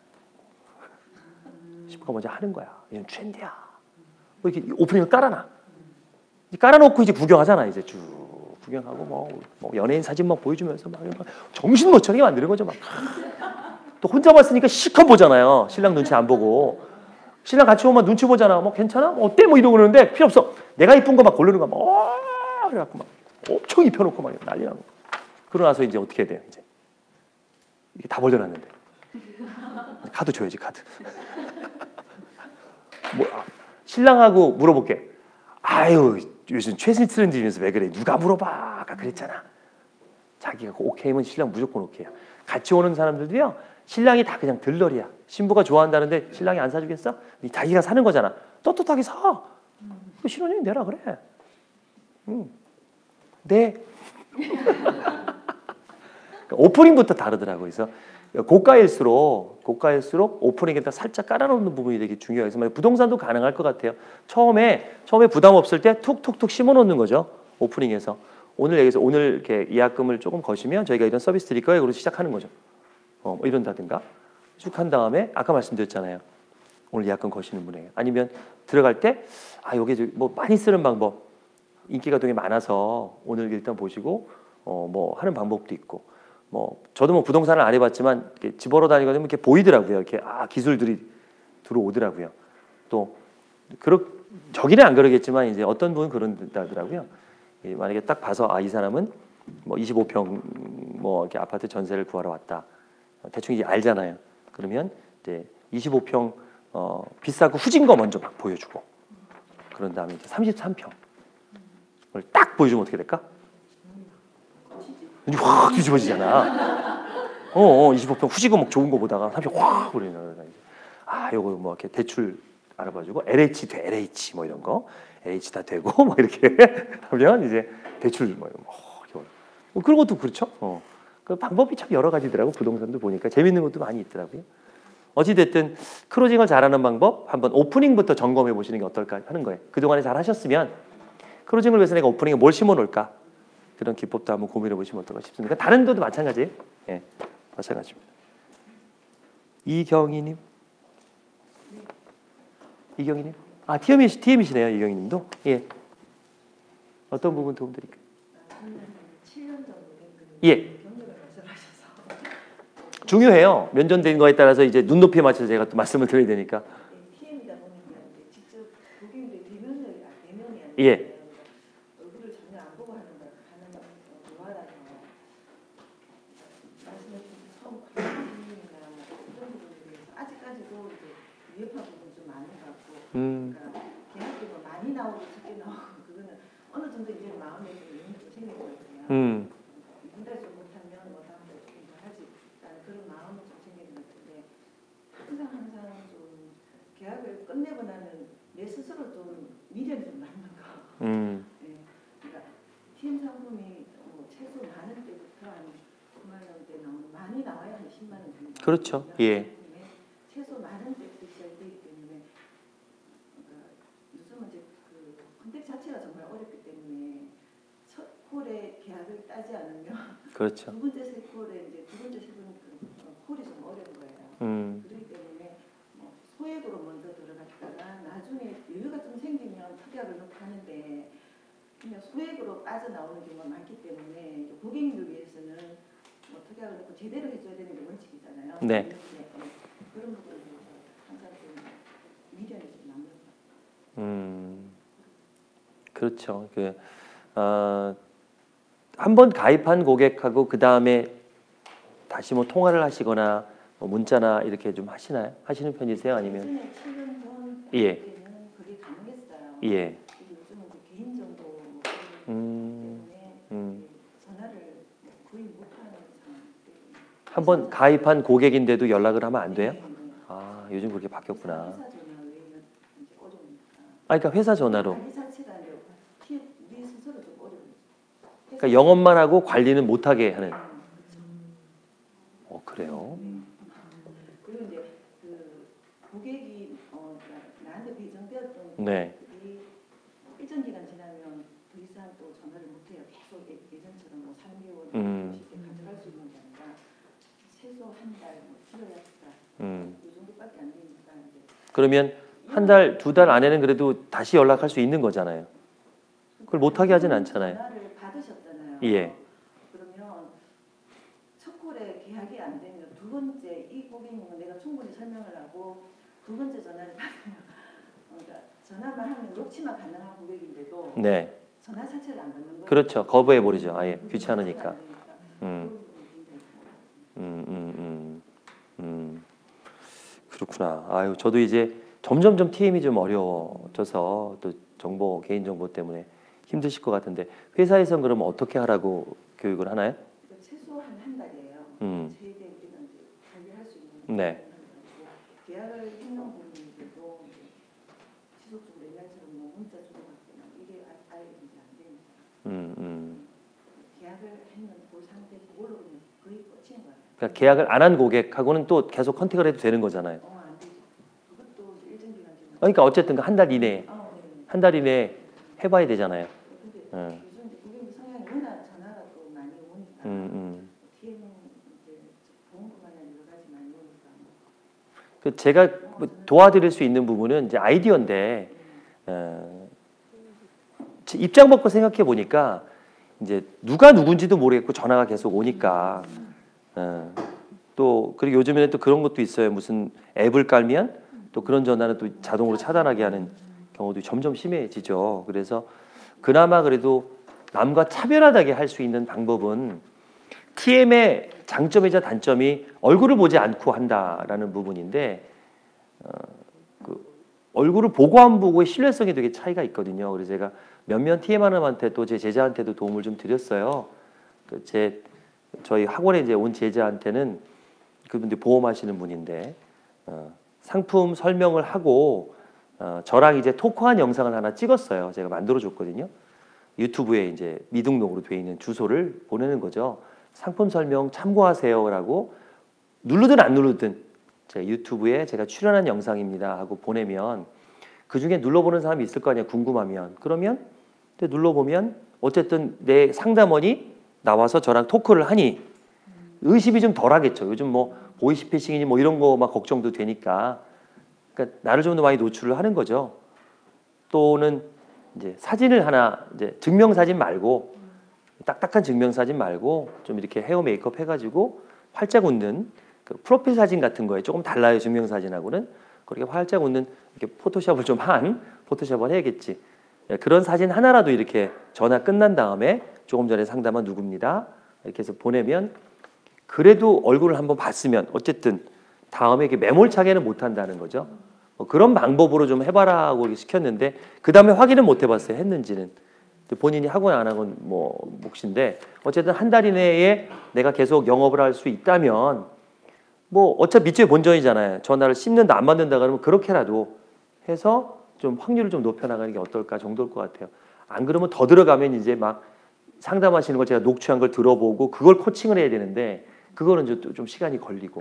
신부가 먼저 하는 거야. 이건 트렌드야. 뭐 이렇게 오프닝을 깔아놔. 깔아놓고 이제 구경하잖아. 이제 쭉 구경하고 뭐 연예인 사진 막 보여주면서 막 정신 못 차리게 만드는 거죠. 막. 또 혼자 봤으니까 실컷 보잖아요. 신랑 눈치 안 보고. 신랑 같이 오면 눈치 보잖아. 뭐 괜찮아? 어때? 뭐 이러고 그러는데 필요 없어. 내가 이쁜 거 막 고르는 거야. 막 그래갖고 막 엄청 입혀놓고 막 난리 나고. 그러고 나서 이제 어떻게 해야 돼요? 이제 이게 다 벌려놨는데 카드 줘야지 카드. 신랑하고 물어볼게. 아유 요즘 최신 트렌드면서 왜 그래? 누가 물어봐? 아까 그랬잖아. 자기가 오케이면 신랑 무조건 오케이야. 같이 오는 사람들도요. 신랑이 다 그냥 들러리야. 신부가 좋아한다는데 신랑이 안 사주겠어? 자기가 사는 거잖아. 떳떳하게 사. 신혼여행 내라 그래. 네. 오프닝부터 다르더라고요. 그래서 고가일수록 오프닝에다 살짝 깔아놓는 부분이 되게 중요해요. 그래서 부동산도 가능할 것 같아요. 처음에 부담 없을 때 툭툭툭 심어놓는 거죠. 오프닝에서 오늘 이렇게 예약금을 조금 거시면 저희가 이런 서비스 드릴 거예요. 그리고 시작하는 거죠. 뭐 이런다든가 쭉 한 다음에 아까 말씀드렸잖아요. 오늘 예약금 거시는 분에게 아니면 들어갈 때 여기 뭐 많이 쓰는 방법 인기가 되게 많아서 오늘 일단 보시고 뭐 하는 방법도 있고 뭐 저도 뭐 부동산을 안 해봤지만 이렇게 집어러 다니거든요. 이렇게 보이더라고요. 이렇게 기술들이 들어오더라고요. 또 저기는 안 그러겠지만 이제 어떤 분은 그런다더라고요. 만약에 딱 봐서 이 사람은 뭐 25평 뭐 이렇게 아파트 전세를 구하러 왔다. 대충 이제 알잖아요. 그러면 이제 25평 비싸고 후진 거 먼저 막 보여주고 그런 다음에 이제 33평을 딱 보여주면 어떻게 될까? 이제 확 뒤집어지잖아. 25평 후지고 막 좋은 거 보다가 30평 확 그러잖아. 요거 뭐 이렇게 대출 알아봐주고 LH 돼 LH 뭐 이런 거 LH 다 되고 뭐 이렇게 하면 이제 대출 뭐 이런 거 뭐 그런 것도 그렇죠. 그 방법이 참 여러 가지더라고. 부동산도 보니까 재밌는 것도 많이 있더라고요. 어찌 됐든 클로징을 잘하는 방법 한번 오프닝부터 점검해 보시는 게 어떨까 하는 거예요. 그동안에 잘 하셨으면 클로징을 위해서 내가 오프닝에 뭘 심어 놓을까 그런 기법도 한번 고민해 보시면 어떨까 싶습니다. 다른 데도 마찬가지예요. 예, 마찬가지입니다. 이경희님, 이경희님, TM이시네요. 이경희님도. 예. 어떤 부분 도움 드릴까요? 7년 정도 된 예. 경력을 말씀하셔서 중요해요. 면전된 거에 따라서 이제 눈높이에 맞춰서 제가 또 말씀을 드려야 되니까. TM이다 보니까 이제 직접 고객님들 대면이 아니라 예. 얼굴을 전혀 안 보고 하는 노화라서 말씀하신 처음 관리나 이런 부분에 대해서 아직까지도 이제 위협한 부분이 좀 많은 것 같고 그러니까 계약도 많이 나오고 적게 나오고 그거는 어느 정도 이제 마음에 좀 의미가 생긴 것 같아요. 이번 달 좀 못하면 뭐 다음 달 조금 더 하지 라는 그런 마음은 좀 생기는 것 같은데 항상 좀 계약을 끝내고 나면 내 스스로 좀 미련이 좀 남는 거. 네. 그러니까 TM 상품이 최소 만 원대부터 한 9만 원대 나오는 많이 나와야 한 10만 원 정도. 그렇죠. 예. 최소 만 원대부터 시작되기 때문에 그러니까 요즘은 이제 그 컨택 자체가 정말 어렵기 때문에 첫 콜에 계약을 따지 않으면 그렇죠. 두 번째 세 콜에 이제 두 번째 세 번째 콜이 좀 어려운 거예요. 그렇기 때문에 뭐 소액으로 먼저 들어갔다가 나중에 여유가 좀 생기면 특약을 넣고 하는데 그냥 소액으로 빠져나오는 경우가 많기 때문에 고객님들 위해서는 뭐 특약을 넣고 제대로 해줘야 되는 게 원칙이잖아요. 네. 그런 부분에 대해서 항상 좀 미련이 좀 남는 것 같아요. 그렇죠. 한번 가입한 고객하고 그 다음에 다시 뭐 통화를 하시거나 뭐 문자나 이렇게 좀 하시나요? 하시는 편이세요? 아니면? 예전에 7년 전 예. 때는 그게 가능했어요. 예. 요즘은 이제 개인 정보 음. 때문에 전화를 거의 못하는 상황 때문에 한번 가입한 고객인데도 연락을 하면 안 돼요? 네, 네. 아, 요즘 그렇게 바뀌었구나. 회사 전화 외에는 이제 어려우니까. 그러니까 회사 전화로. 관리 자체가 이제 우리 스스로 좀 어려워요. 그러니까 영업만 하고 관리는 못하게 하는. 그래요? 그리고 이제 그 고객이 나한테 배정되었던 네. 고객들이 일정 기간 지나면 더 이상 또 전화를 못해요. 계속 예전처럼 뭐 3개월 쉽게 가져갈 수 있는 게 아니라 최소 한 달, 뭐 길어야 두 달, 이 정도밖에 안 되니까 이제 그러면 한 달, 두 달 안에는 그래도 다시 연락할 수 있는 거잖아요. 그걸 못하게 하진 않잖아요. 전화를 받으셨잖아요. 예. 그러면 첫 콜에 계약이 안 되면 두 번째 이 고객님은 내가 충분히 설명을 하고 두 번째 전화를 받으면 그러니까 전화만 하면 녹취만 가능한 고객인데도 네. 전화 자체를 안 받는 거예요. 그렇죠. 거부해 버리죠. 아예 귀찮으니까. 음. 그렇구나. 아유, 저도 이제 점점점 TM이 좀 어려워져서 또 정보, 개인 정보 때문에 힘드실 것 같은데 회사에서는 그러면 어떻게 하라고 교육을 하나요? 최소한 한 달이에요. 최대 우리가 이제 관리할 수 있는 네. 계약을 했는 분들도 지속적으로 옛날처럼 뭐 문자 주고받거나 이게 아예 이제 안 됩니다. 계약을 했는 그 상태에서 모르고 거의 꽂힌 거예요. 그러니까 계약을 안 한 고객하고는 또 계속 컨택을 해도 되는 거잖아요. 안 되죠. 그것도 일정 기간 지나면. 그러니까 어쨌든 한 달 이내에 네. 한 달 이내에 해봐야 되잖아요. 근데 요즘 이제 고객님 성향이 워낙 전화가 또 많이 오니까 TM은 이제 보험뿐만 아니라 여러 가지 많이 오니까 그 제가 뭐 도와드릴 수 있는 부분은 이제 아이디어인데 입장 바꿔 생각해 보니까 이제 누가 누군지도 모르겠고 전화가 계속 오니까 또 그리고 요즘에는 또 그런 것도 있어요. 무슨 앱을 깔면 또 그런 전화는 또 자동으로 차단하게 하는 경우도 점점 심해지죠. 그래서 그나마 그래도 남과 차별화되게 할 수 있는 방법은 TM의 장점이자 단점이 얼굴을 보지 않고 한다라는 부분인데 그 얼굴을 보고 안 보고의 신뢰성이 되게 차이가 있거든요. 그래서 제가 몇몇 TM한테 또 제 제자한테도 도움을 좀 드렸어요. 저희 학원에 이제 온 제자한테는 그분들 보험하시는 분인데 상품 설명을 하고 저랑 이제 토크한 영상을 하나 찍었어요. 제가 만들어 줬거든요. 유튜브에 이제 미등록으로 돼 있는 주소를 보내는 거죠. 상품 설명 참고하세요라고 누르든 안 누르든 제가 유튜브에 제가 출연한 영상입니다 하고 보내면 그 중에 눌러보는 사람이 있을 거 아니야, 궁금하면. 그러면 눌러보면 어쨌든 내 상담원이 나와서 저랑 토크를 하니 의심이 좀 덜하겠죠. 요즘 뭐 보이스피싱이니 뭐 이런 거 막 걱정도 되니까. 그러니까 나를 좀 더 많이 노출을 하는 거죠. 또는 이제 사진을 하나, 이제 증명사진 말고 딱딱한 증명사진 말고 좀 이렇게 헤어 메이크업 해가지고 활짝 웃는 그 프로필 사진 같은 거에 조금 달라요. 증명사진하고는. 그렇게 활짝 웃는 이렇게 포토샵을 좀 한 포토샵을 해야겠지. 그런 사진 하나라도 이렇게 전화 끝난 다음에 조금 전에 상담한 누구입니다. 이렇게 해서 보내면 그래도 얼굴을 한번 봤으면 어쨌든 다음에 이렇게 매몰차게는 못 한다는 거죠. 그런 방법으로 좀 해봐라고 시켰는데 그 다음에 확인은 못 해봤어요. 했는지는. 본인이 하거나 안 하건 뭐 몫인데 어쨌든 한 달 이내에 내가 계속 영업을 할 수 있다면 뭐 어차피 밑줄의 본전이잖아요. 전화를 씹는다 안 받는다 그러면 그렇게라도 해서 좀 확률을 좀 높여나가는 게 어떨까 정도일 것 같아요. 안 그러면 더 들어가면 이제 막 상담하시는 걸 제가 녹취한 걸 들어보고 그걸 코칭을 해야 되는데 그거는 좀 시간이 걸리고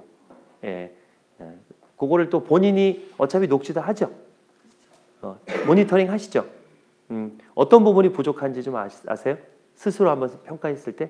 그거를 또 본인이 어차피 녹취도 하죠. 모니터링 하시죠. 어떤 부분이 부족한지 좀 아세요? 스스로 한번 평가했을 때?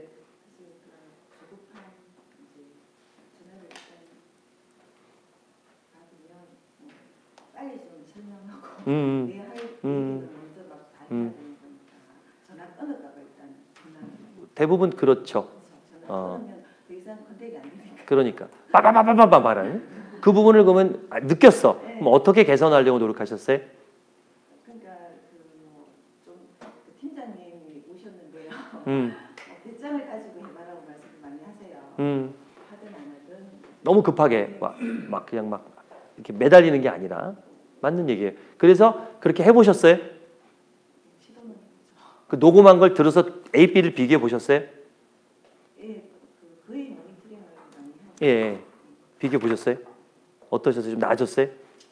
빨리 좀 설명하고 내 할 얘기를 먼저 막 다 해야 되는 거니까 전화 끊을까 봐 일단 대부분 그렇죠. 전화 끊으면 더 이상 컨택이 안 되니까. 그러니까 빠바바바바바 말하는 그 부분을 그러면 느꼈어. 그럼 어떻게 개선하려고 노력하셨어요? 그러니까 그좀 팀장님이 오셨는데요. 배짱을 가지고 해봐라고 말씀을 많이 하세요. 하든 안 하든 너무 급하게 막 그냥 막 이렇게 매달리는 게 아니라 맞는 얘기예요. 그래서 그렇게 해보셨어요? 시도는 해보죠. 그 녹음한 걸 들어서 A, B를 비교해 보셨어요? 예, 거의 모니터링을 많이 해요. 예, 비교해 보셨어요? 어떠셨어요? 좀 나아졌어요?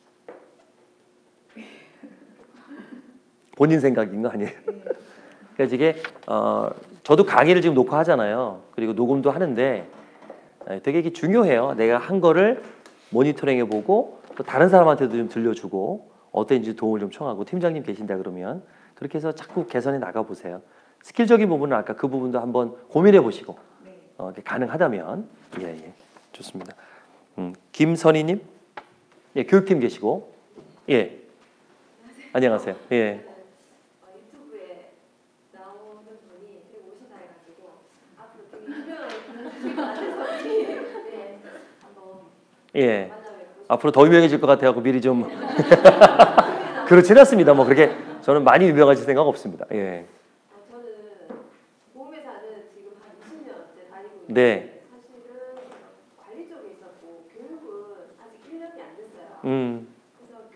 본인 생각인 거 아니에요? 그러니까 이게 저도 강의를 지금 녹화하잖아요. 그리고 녹음도 하는데 되게 이게 중요해요. 내가 한 거를 모니터링해 보고 또 다른 사람한테도 좀 들려주고 어떤지 도움을 좀 청하고 팀장님 계신다 그러면 그렇게 해서 자꾸 개선해 나가 보세요. 스킬적인 부분은 아까 그 부분도 한번 고민해 보시고 가능하다면 예, 좋습니다. 김선희님, 예, 교육팀 계시고 예, 안녕하세요. 예. 유튜브에 나오는 분이 되게 오신다 해가지고 앞으로 되게 유명한 분을 주실 것 같아서 네, 한번 예. 만나뵙고 앞으로 더 유명해질 것 같아요. 미리 좀 그렇진 않습니다. 뭐 그렇게 저는 많이 유명하실 생각 없습니다. 예. 저는 보험회사는 지금 한 20년째 다니고 있는데 네. 사실은 관리 쪽에 있었고 교육은 아직 1년이 안 됐어요. 그래서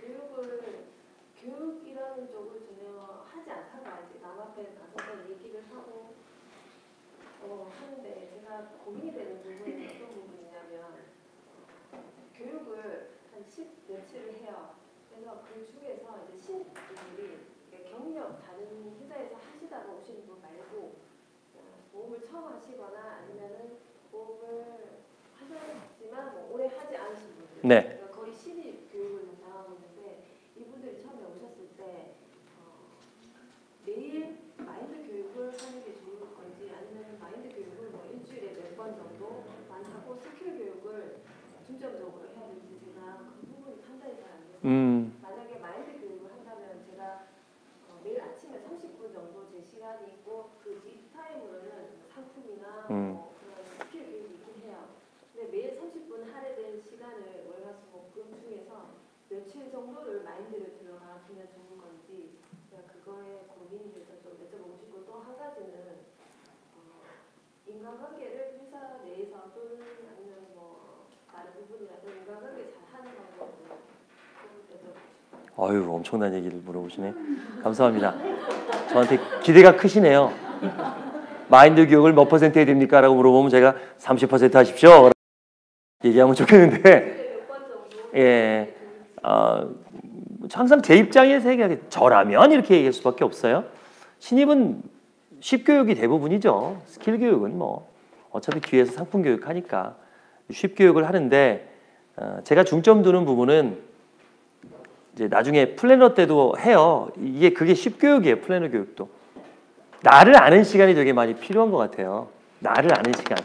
교육이라는 쪽을 전혀 하지 않다가 이제 남 앞에 나서서 얘기를 하고 하는데 제가 고민이 되는 부분이 어떤 부분이냐면 교육을 한 10 며칠을 해요. 그래서 그 중에서 이제 신분들이 경력 다른 회사에서 하시다가 오시는 분 말고 보험을 처음 하시거나 아니면은 보험을 하셨지만 뭐 오래 하지 않으신 분들, 네. 그러니까 거의 신입 교육을 당하고 있는데 이분들이 처음에 오셨을 때 매일 마인드 교육을 하는 게 좋을 건지 아니면 마인드 교육을 뭐 일주일에 몇 번 정도만 하고 스킬 교육을 중점적으로 해야 되는지 제가 그 부분이 판단이 잘 안 돼요. 만약에 마인드 교육을 한다면 제가 매일 아침에 30분 정도 제 시간이 있고 그 뒷타임으로는 상품이나 뭐 그런 스킬 교육이 있긴 해요. 근데 매일 30분 할애된 시간을 월화수목금 중에서 며칠 정도를 마인드를 들어가시면 좋은 건지 제가 그거에 고민이 돼서 좀 여쭤보고 싶고 또 한 가지는 인간관계를 회사 내에서 또는 아니면 뭐 다른 부분이라도 인간관계 잘 하는 방법을 좀 여쭤보고 싶어요. 아유, 엄청난 얘기를 물어보시네. 감사합니다. 저한테 기대가 크시네요. 마인드 교육을 몇 퍼센트 해야 됩니까? 라고 물어보면 제가 30% 하십시오. 얘기하면 좋겠는데 몇번 정도 예. 항상 제 입장에서 얘기하기 저라면 이렇게 얘기할 수밖에 없어요. 신입은 쉽교육이 대부분이죠. 스킬 교육은 뭐 어차피 뒤에서 상품 교육하니까 쉽교육을 하는데 제가 중점 두는 부분은 이제 나중에 플래너 때도 해요. 그게 쉽교육이에요. 플래너 교육도. 나를 아는 시간이 되게 많이 필요한 것 같아요. 나를 아는 시간.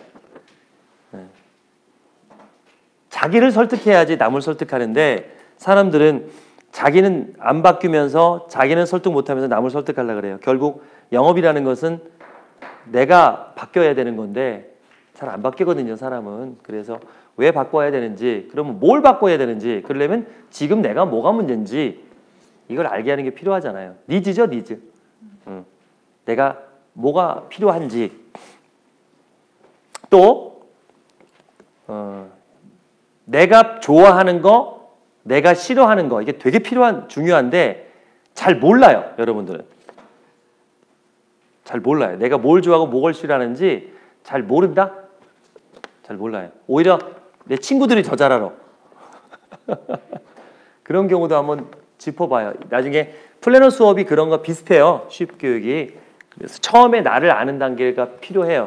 자기를 설득해야지 남을 설득하는데 사람들은 자기는 안 바뀌면서 자기는 설득 못하면서 남을 설득하려고 그래요. 결국 영업이라는 것은 내가 바뀌어야 되는 건데 잘 안 바뀌거든요, 사람은. 그래서 왜 바꿔야 되는지, 그러면 뭘 바꿔야 되는지, 그러려면 지금 내가 뭐가 문제인지 이걸 알게 하는 게 필요하잖아요. 니즈죠, 니즈. 내가 뭐가 필요한지. 또 내가 좋아하는 거, 내가 싫어하는 거, 이게 되게 중요한데 잘 몰라요, 여러분들은. 잘 몰라요. 내가 뭘 좋아하고 뭘 싫어하는지 잘 모른다? 잘 몰라요. 오히려 내 친구들이 더 잘 알아. 그런 경우도 한번 짚어봐요. 나중에 플래너 수업이 그런 거 비슷해요. 쉽교육이. 그래서 처음에 나를 아는 단계가 필요해요.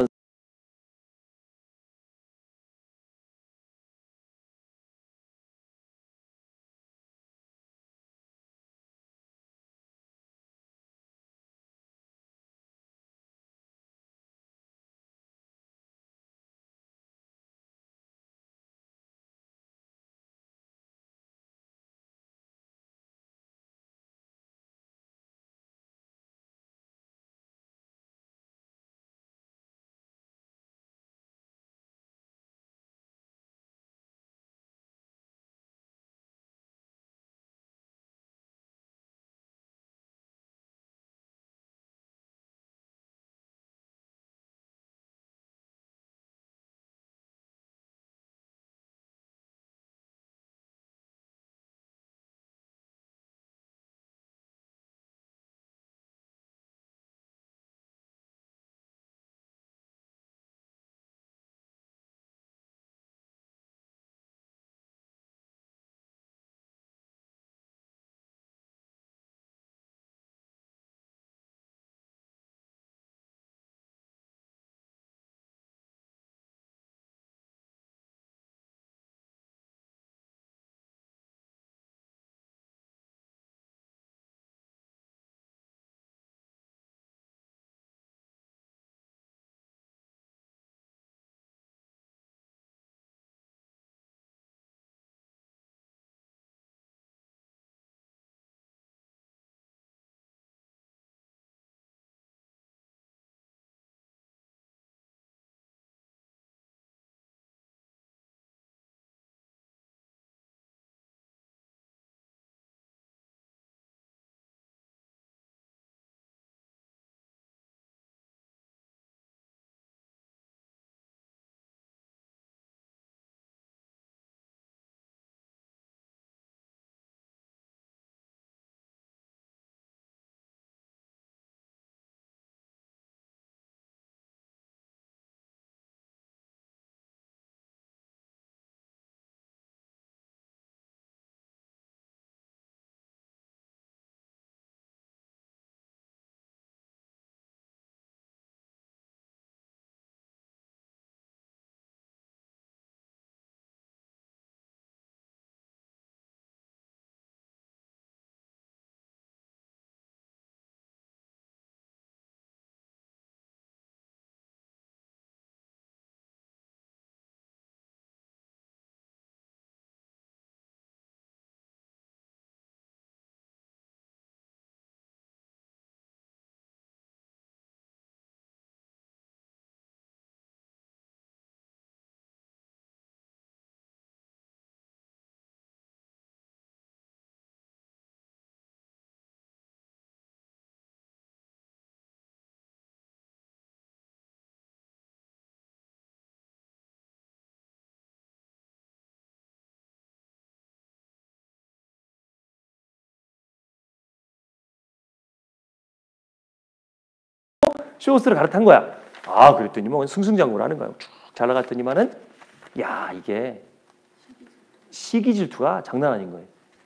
쇼호스를 갈아탄 거야. 아, 그랬더니 뭐 승승장구를 하는 거야. 쭉 잘 나갔더니만은 야, 이게 시기 질투가 장난 아닌 거예요.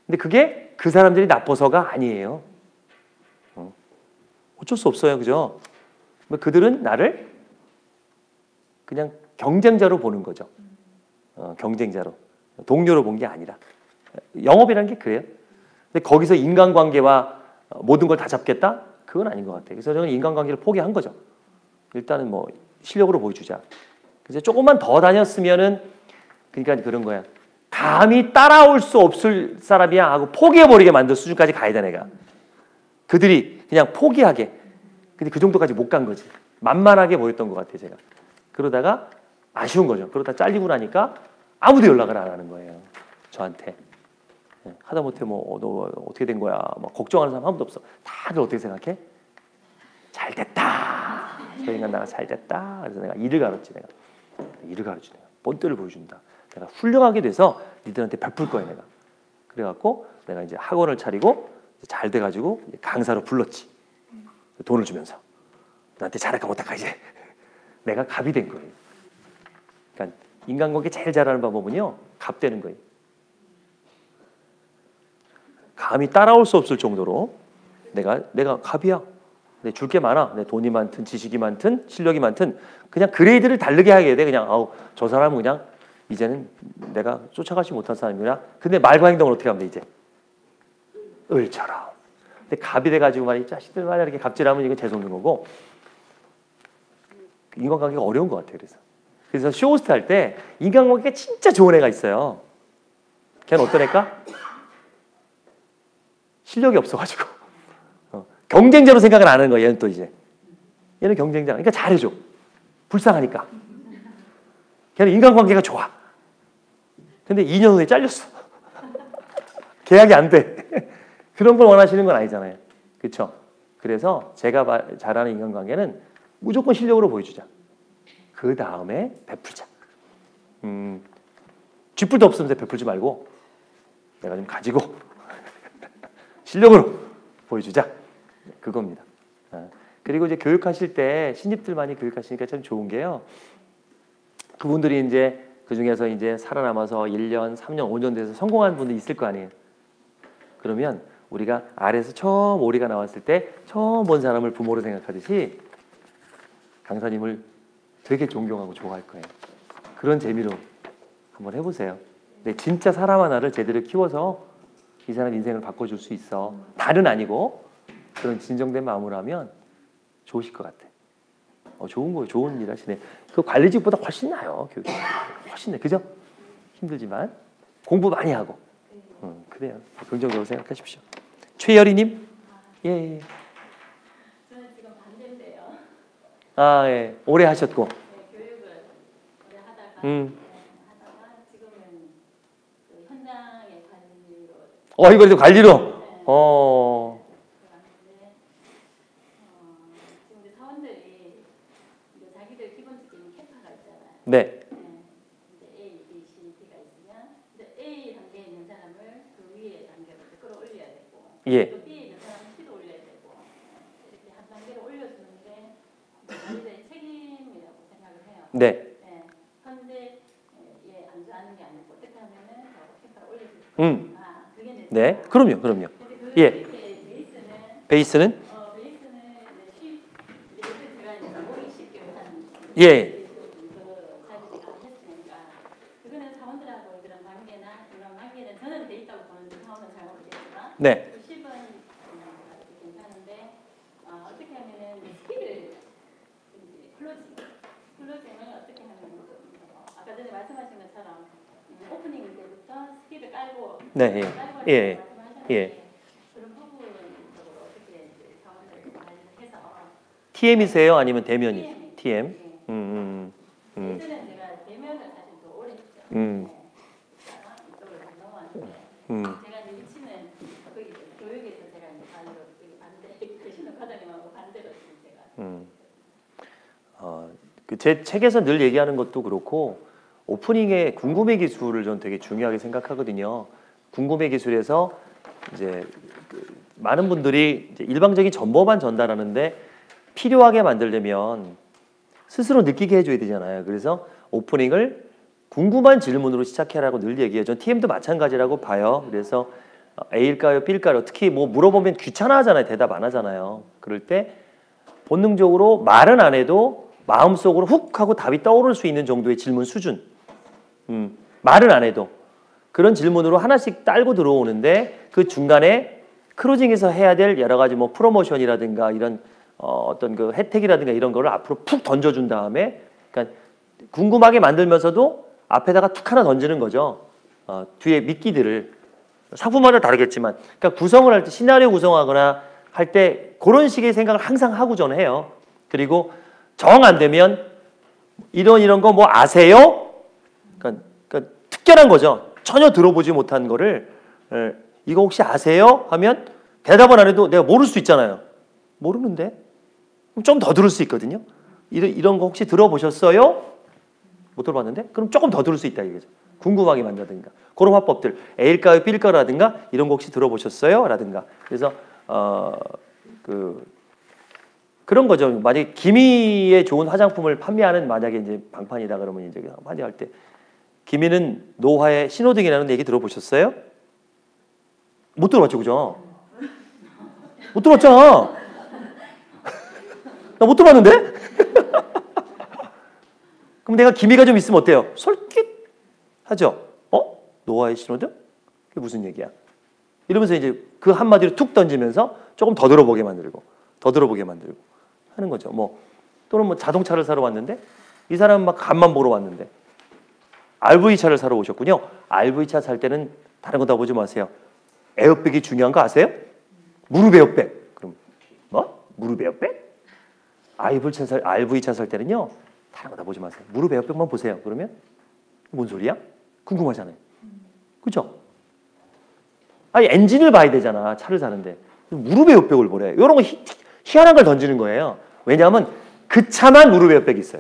근데 그게 그 사람들이 나빠서가 아니에요. 어쩔 수 없어요. 그죠? 그들은 나를 그냥 경쟁자로 보는 거죠. 경쟁자로. 동료로 본 게 아니라. 영업이라는 게 그래요. 근데 거기서 인간관계와 모든 걸 다 잡겠다? 그건 아닌 것 같아요. 그래서 저는 인간관계를 포기한 거죠. 일단은 뭐 실력으로 보여주자. 그래서 조금만 더 다녔으면은 그러니까 그런 거야. 감히 따라올 수 없을 사람이야 하고 포기해버리게 만든 수준까지 가야 돼 내가. 그들이 그냥 포기하게. 근데 그 정도까지 못 간 거지. 만만하게 보였던 것 같아요 제가. 그러다가 아쉬운 거죠. 그러다 잘리고 나니까 아무도 연락을 안 하는 거예요. 저한테. 하다못해 뭐 너 어떻게 된 거야? 막 걱정하는 사람 아무도 없어. 다들 어떻게 생각해? 잘 됐다. 저 인간 나가 잘 됐다. 그래서 내가 일을 가르치 내가. 일을 가르치 내가. 본때를 보여준다. 내가 훌륭하게 돼서 니들한테 베풀 거야 내가. 그래갖고 내가 이제 학원을 차리고 잘 돼가지고 강사로 불렀지. 돈을 주면서 나한테 잘할까 못할까 이제 내가 갑이 된 거예요. 그러니까 인간관계 제일 잘하는 방법은요 갑 되는 거예요. 감히 따라올 수 없을 정도로 내가 갑이야. 내 줄 게 많아. 내 돈이 많든 지식이 많든 실력이 많든 그냥 그레이드를 다르게 하게 돼. 그냥 아우 저 사람은 그냥 이제는 내가 쫓아가지 못한 사람이구나. 근데 말과 행동을 어떻게 하면 돼 이제? 을처럼. 근데 갑이 돼가지고 말이 자식들 말이야 이렇게 갑질하면 이건 재수 없는 거고 인간관계가 어려운 것 같아요. 그래서 쇼호스트 할 때 인간관계가 진짜 좋은 애가 있어요. 걔는 어떤 애일까? 실력이 없어가지고 경쟁자로 생각을 안 하는 거야. 얘는 또 이제 얘는 경쟁자. 그러니까 잘해줘. 불쌍하니까. 걔는 인간관계가 좋아. 근데 2년 후에 잘렸어. 계약이 안 돼. 그런 걸 원하시는 건 아니잖아요. 그렇죠? 그래서 제가 잘하는 인간관계는 무조건 실력으로 보여주자. 그 다음에 베풀자. 쥐뿔도 없으면서 베풀지 말고 내가 좀 가지고 실력으로 보여주자. 그겁니다. 그리고 이제 교육하실 때 신입들 많이 교육하시니까 참 좋은 게요. 그분들이 이제 그 중에서 이제 살아남아서 1년, 3년, 5년 돼서 성공한 분도 있을 거 아니에요. 그러면 우리가 아래에서 처음 오리가 나왔을 때 처음 본 사람을 부모로 생각하듯이 강사님을 되게 존경하고 좋아할 거예요. 그런 재미로 한번 해보세요. 근데 진짜 사람 하나를 제대로 키워서 이 사람 인생을 바꿔줄 수 있어. 다는 아니고 그런 진정된 마음으로 하면 좋으실 것 같아. 좋은 거예요. 좋은 일 하시네. 그 관리직보다 훨씬 나아요. 교육이. 훨씬 나. 그죠? 힘들지만 공부 많이 하고. 그래요. 긍정적으로 생각하십시오. 최여리님? 예. 저는 지금 반대인데요. 아, 예. 오래 하셨고. 네, 교육을 오래 하다가 하다가 지금은 그 현장의 관리로. 이거 관리로. 들어갔는데 지금 이제 사원들이 이제 자기들 기본적인 캐파가 있잖아요. 네. 이제 A, B, C, D가 있으면 이제 A 단계에 있는 사람을 그 위에 단계로 끌어올려야 되고 예. 또 B에 있는 사람은 C로 올려야 되고 이렇게 한 단계로 올려주는 게 자기들의 책임이라고 생각을 해요. 네. 그런데 얘 안 좋아하는 게 아니고 어떻게 하면은 저 캐파를 올릴 수 있을까? 그게 내 네. 그럼요. 근데 예. 베이스는 베이스는? 베이스는 이제 제가 이제 모르기 쉽게 하는 예. 자기가 했으니까 그거는 사원들하고 이런 관계나 이런 관계는 저는 돼 있다고 보는데 사원은 잘 모르겠지만 네. 10은 괜찮은데 어떻게 하면은 스킬을 클로징을 어떻게 하면 아까 전에 말씀하신 것처럼 오프닝 때부터 스킬을 깔고 네. 깔고 예. 말씀하셨는데 예. 그런 부분적으로 어떻게 이제 사원들을 관리해서 TM이세요? 아니면 대면이? TM? 예전에 제가 대면을 사실 더 오래 했죠. 이쪽으로 넘어왔는데 제가 이제 위치는 거기 교육에서 제가 이제 반대로 되시는 과장님하고 반대로 지금 제가 제 책에서 늘 얘기하는 것도 그렇고 오프닝의 궁금해 기술을 저는 되게 중요하게 생각하거든요. 궁금해 기술에서 이제 많은 분들이 이제 일방적인 정보만 전달하는데 필요하게 만들려면 스스로 느끼게 해줘야 되잖아요. 그래서 오프닝을 궁금한 질문으로 시작해라고 늘 얘기해요. 전 TM도 마찬가지라고 봐요. 그래서 A일까요, B일까요? 특히 뭐 물어보면 귀찮아하잖아요. 대답 안 하잖아요. 그럴 때 본능적으로 말은 안 해도 마음속으로 훅 하고 답이 떠오를 수 있는 정도의 질문 수준. 말은 안 해도 그런 질문으로 하나씩 딸고 들어오는데 그 중간에 크로징에서 해야 될 여러 가지 뭐 프로모션이라든가 이런 어떤 그 혜택이라든가 이런 거를 앞으로 푹 던져준 다음에 그러니까 궁금하게 만들면서도 앞에다가 툭 하나 던지는 거죠. 뒤에 미끼들을 상품마다 다르겠지만 그러니까 구성을 할 때 시나리오 구성하거나 할 때 그런 식의 생각을 항상 하고 저는 해요. 그리고 정 안 되면 이런 거 뭐 아세요? 그러니까 특별한 거죠. 전혀 들어보지 못한 거를 이거 혹시 아세요? 하면 대답을 안 해도 내가 모를 수 있잖아요. 모르는데? 그럼 좀 더 들을 수 있거든요. 이런 거 혹시 들어보셨어요? 못 들어봤는데? 그럼 조금 더 들을 수 있다 이거죠. 궁금하게 만든다든가. 그런 화법들. A일까요? B일까라든가 이런 거 혹시 들어보셨어요? 라든가. 그래서 그런 거죠. 만약에 기미에 좋은 화장품을 판매하는 만약에 이제 방판이다 그러면 이제 판매할 때 기미는 노화의 신호등이라는 얘기 들어보셨어요? 못 들어봤죠, 그죠? 못 들어봤잖아. 나 못 들어봤는데? 그럼 내가 기미가 좀 있으면 어때요? 솔깃하죠? 노화의 신호등? 그게 무슨 얘기야? 이러면서 이제 그 한마디로 툭 던지면서 조금 더 들어보게 만들고 하는 거죠. 뭐 또는 뭐 자동차를 사러 왔는데 이 사람은 막 간만 보러 왔는데 RV차를 사러 오셨군요. RV차 살 때는 다른 거 다 보지 마세요. 에어백이 중요한 거 아세요? 무릎 에어백. 그럼 뭐? 무릎 에어백? RV차 살 때는요. 다른 거 다 보지 마세요. 무릎 에어백만 보세요. 그러면 뭔 소리야? 궁금하잖아요. 그죠? 아니 엔진을 봐야 되잖아. 차를 사는데. 무릎 에어백을 보래. 이런 거 희한한 걸 던지는 거예요. 왜냐하면 그 차만 무릎 에어백이 있어요.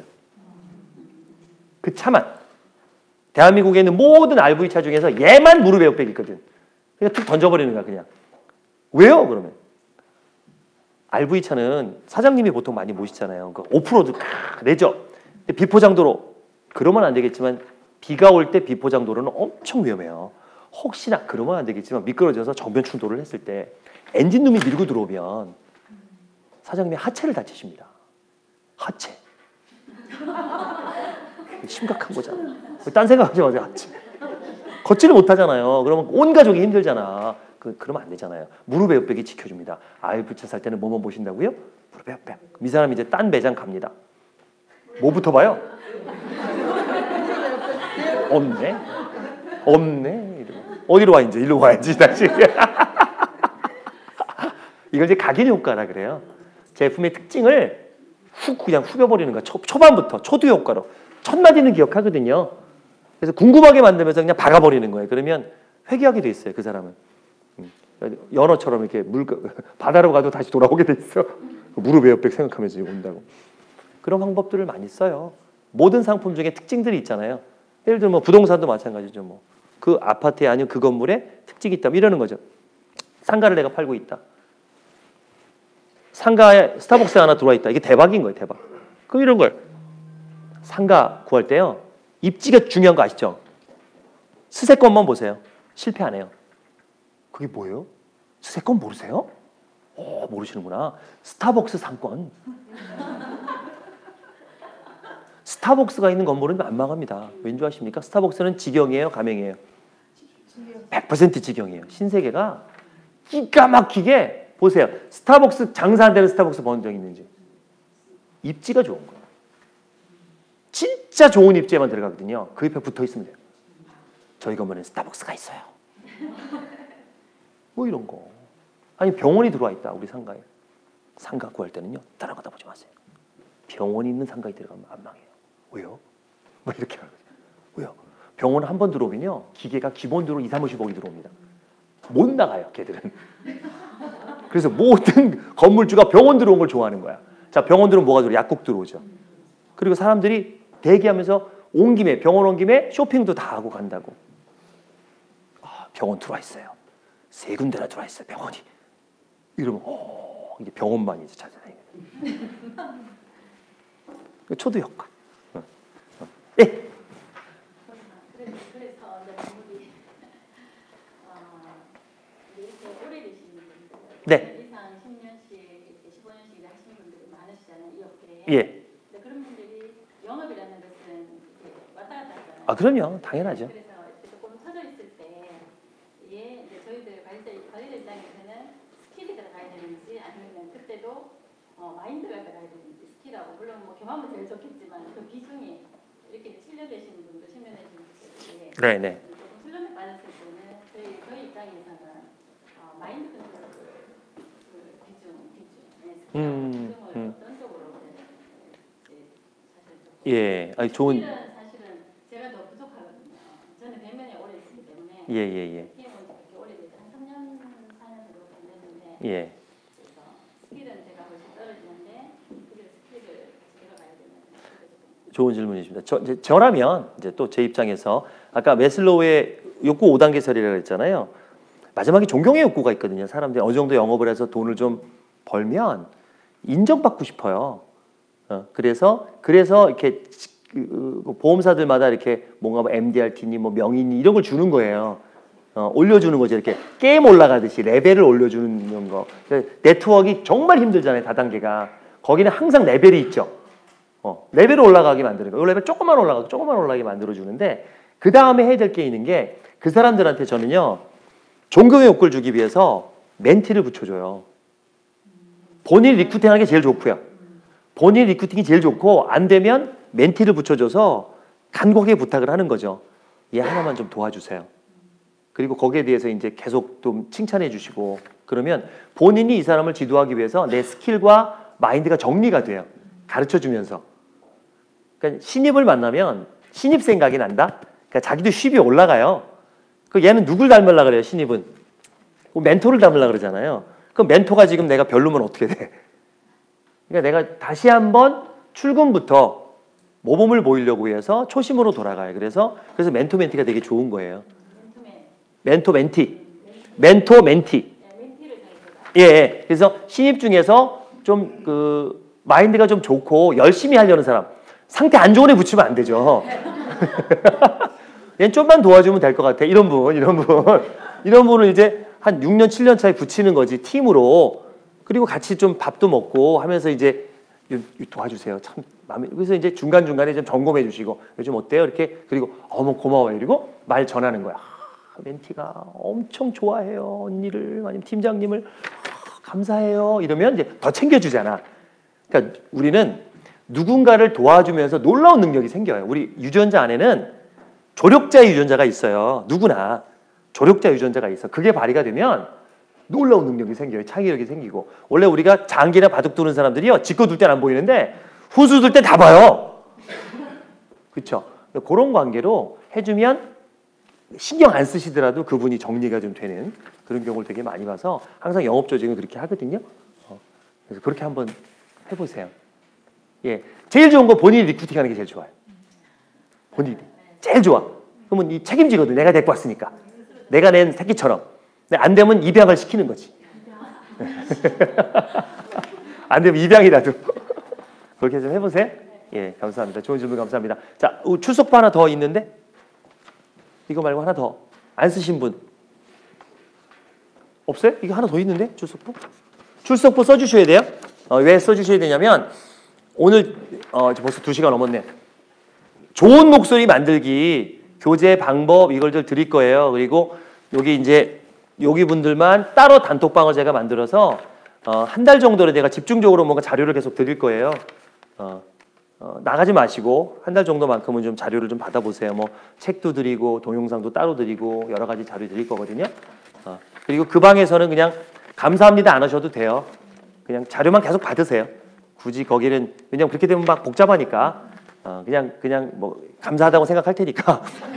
그 차만. 대한민국에 있는 모든 RV차 중에서 얘만 무릎 에어백이 있거든. 그냥 툭 던져버리는 거야 그냥. 왜요? 그러면. RV차는 사장님이 보통 많이 모시잖아요. 그 오프로드 내죠. 비포장도로. 그러면 안 되겠지만 비가 올 때 비포장도로는 엄청 위험해요. 혹시나 그러면 안 되겠지만 미끄러져서 정면 충돌을 했을 때 엔진룸이 밀고 들어오면 사장님이 하체를 다치십니다. 하체. 심각한 거잖아. 딴 생각하지 마세요. 하체. 걷지를 못하잖아요. 그러면 온 가족이 힘들잖아. 그러면 안 되잖아요. 무릎 에어백이 지켜줍니다. RV차 살 때는 뭐만 보신다고요? 무릎 에어백. 이 사람이 이제 딴 매장 갑니다. 뭐부터 봐요? 없네. 이러고. 어디로 와 이제? 일로 와야지 다시. 이걸 이제 각인 효과라 그래요. 제품의 특징을 그냥 후벼버리는 거야. 초반부터 초두 효과로. 첫 마디는 기억하거든요. 그래서 궁금하게 만들면서 그냥 박아버리는 거예요. 그러면 회귀하게 돼 있어요. 그 사람은. 연어처럼 이렇게 바다로 가도 다시 돌아오게 돼 있어. 무릎 에어백 생각하면서 온다고. 그런 방법들을 많이 써요. 모든 상품 중에 특징들이 있잖아요. 예를 들면 뭐 부동산도 마찬가지죠. 뭐 그 아파트에 아니면 그 건물에 특징이 있다. 이러는 거죠. 상가를 내가 팔고 있다. 상가에 스타벅스 하나 들어와 있다. 이게 대박인 거예요. 대박. 그럼 이런 걸 상가 구할 때요. 입지가 중요한 거 아시죠? 스세권만 보세요. 실패 안 해요. 그게 뭐예요? 스세권 모르세요? 모르시는구나. 스타벅스 상권. 스타벅스가 있는 건물은 안 망합니다. 왠지 아십니까? 스타벅스는 직영이에요? 가맹이에요? 100% 직영이에요. 신세계가 기가 막히게 보세요. 스타벅스 장사 안 되는 스타벅스 본 적 있는지. 입지가 좋은 거예요. 진짜 좋은 입지에만 들어가거든요. 그 옆에 붙어 있으면 돼요. 저희 건물엔 스타벅스가 있어요. 뭐 이런 거. 아니 병원이 들어와 있다. 우리 상가에. 상가 구할 때는요. 다른 거 다 보지 마세요. 병원이 있는 상가에 들어가면 안 망해요. 왜요? 뭐 이렇게 하는 거죠. 왜요? 병원 한 번 들어오면요. 기계가 기본으로 2, 3, 50억이 들어옵니다. 못 나가요. 걔들은. 그래서 모든 건물주가 병원 들어온 걸 좋아하는 거야. 자, 병원 들어오면 뭐가 들어오죠? 약국 들어오죠. 그리고 사람들이 대기하면서 온 김에 병원 온 김에 쇼핑도 다 하고 간다고. 병원 들어와 있어요. 3군데나 들어와 있어요. 병원이. 이러면 이제 병원만 이제 찾아다니는. 초두 효과. 예. 그래서 이제 우리 아, 그럼요. 당연하죠. 그래서 이렇게 조금 서져 있을 때 이게 이제 저희들 관리자 입장에서는 스킬이 들어가야 되는지 아니면 그때도 마인드가 들어가야 되는지 스킬하고 물론 뭐 경험은 제일 좋겠지만 그 비중이 이렇게 실려되시는 분들 실면해주는 분들이 네네. 조금 훈련에 빠졌을 때는 저희 입장에서는 마인드 컨트롤 비중을 어떤 쪽으로 사실 예, 아니 좋은. 사실은 제가 더 부족하거든요. 저는 대면에 오래 있기 때문에 예. 팀은 그렇게 오래돼서 한 3년 4년 정도 됐는데 예. 그래서 스킬은 제가 훨씬 떨어지는데 그게 스킬을 들어가야 되는 좋은 질문이십니다. 저라면 이제 또 제 입장에서 아까 매슬로우의 욕구 5단계 설이라고 했잖아요. 마지막에 존경의 욕구가 있거든요. 사람들이 어느 정도 영업을 해서 돈을 좀 벌면 인정받고 싶어요. 그래서 이렇게 보험사들마다 이렇게 뭔가 뭐 MDRT니 뭐 명인이 이런 걸 주는 거예요. 올려주는 거죠. 이렇게 게임 올라가듯이 레벨을 올려주는 거. 네트워크가 정말 힘들잖아요. 다단계가. 거기는 항상 레벨이 있죠. 레벨을 올라가게 만드는 거예요. 레벨 조금만 올라가게 만들어주는데 그 다음에 해야 될 게 있는 게 그 사람들한테 저는요. 존경의 욕구를 주기 위해서 멘티를 붙여줘요. 본인 리크루팅하는 게 제일 좋고요. 본인 리크루팅이 제일 좋고 안 되면 멘티를 붙여줘서 간곡하게 부탁을 하는 거죠. 얘 하나만 좀 도와주세요. 그리고 거기에 대해서 이제 계속 좀 칭찬해 주시고 그러면 본인이 이 사람을 지도하기 위해서 내 스킬과 마인드가 정리가 돼요. 가르쳐 주면서. 그러니까 신입을 만나면 신입 생각이 난다. 그러니까 자기도 쉽이 올라가요. 그 얘는 누굴 닮으려고 그래요, 신입은? 멘토를 닮으려고 그러잖아요. 그 멘토가 지금 내가 별로면 어떻게 돼? 그러니까 내가 다시 한번 출근부터 모범을 보이려고 해서 초심으로 돌아가요. 그래서 멘토 멘티가 되게 좋은 거예요. 멘토 멘티. 예. 그래서 신입 중에서 좀 마인드가 좀 좋고 열심히 하려는 사람. 상태 안 좋은 애 붙이면 안 되죠. 얘는 좀만 도와주면 될 것 같아. 이런 분을 이제 한 6년, 7년 차에 붙이는 거지, 팀으로. 그리고 같이 좀 밥도 먹고 하면서 이제 도와주세요. 참 마음에. 그래서 이제 중간중간에 좀 점검해 주시고 요즘 어때요? 이렇게. 그리고 어머 고마워요. 그리고 말 전하는 거야. 멘티가 엄청 좋아해요. 언니를 아니면 팀장님을 감사해요. 이러면 이제 더 챙겨주잖아. 그러니까 우리는 누군가를 도와주면서 놀라운 능력이 생겨요. 우리 유전자 안에는 조력자의 유전자가 있어요. 누구나 조력자 유전자가 있어. 그게 발휘가 되면 놀라운 능력이 생겨요. 창의력이 생기고. 원래 우리가 장기나 바둑 두는 사람들이요. 짚고 둘 땐 안 보이는데 후수 둘 땐 다 봐요. 그렇죠? 그런 관계로 해주면 신경 안 쓰시더라도 그분이 정리가 좀 되는 그런 경우를 되게 많이 봐서 항상 영업 조직은 그렇게 하거든요. 그래서 그렇게 한번 해보세요. 예, 제일 좋은 거 본인이 리크루팅하는 게 제일 좋아요. 본인이 제일 좋아. 그러면 이 책임지거든. 내가 데리고 왔으니까. 내가 낸 새끼처럼. 안 되면 입양을 시키는 거지. 안 되면 입양이라도. 그렇게 좀 해보세요. 예, 감사합니다. 좋은 질문 감사합니다. 자, 출석부 하나 더 있는데 이거 말고 하나 더 안 쓰신 분 없어요? 이거 하나 더 있는데 출석부 써주셔야 돼요. 왜 써주셔야 되냐면 오늘 벌써 2시간 넘었네. 좋은 목소리 만들기 교재 방법 이걸 드릴 거예요. 그리고 여기 이제 여기 분들만 따로 단톡방을 제가 만들어서 한 달 정도를 내가 집중적으로 뭔가 자료를 계속 드릴 거예요. 나가지 마시고 한 달 정도만큼은 좀 자료를 좀 받아보세요. 뭐 책도 드리고 동영상도 따로 드리고 여러 가지 자료 드릴 거거든요. 그리고 그 방에서는 그냥 감사합니다 안 하셔도 돼요. 그냥 자료만 계속 받으세요. 굳이 거기는 왜냐면 그렇게 되면 막 복잡하니까 그냥 뭐 감사하다고 생각할 테니까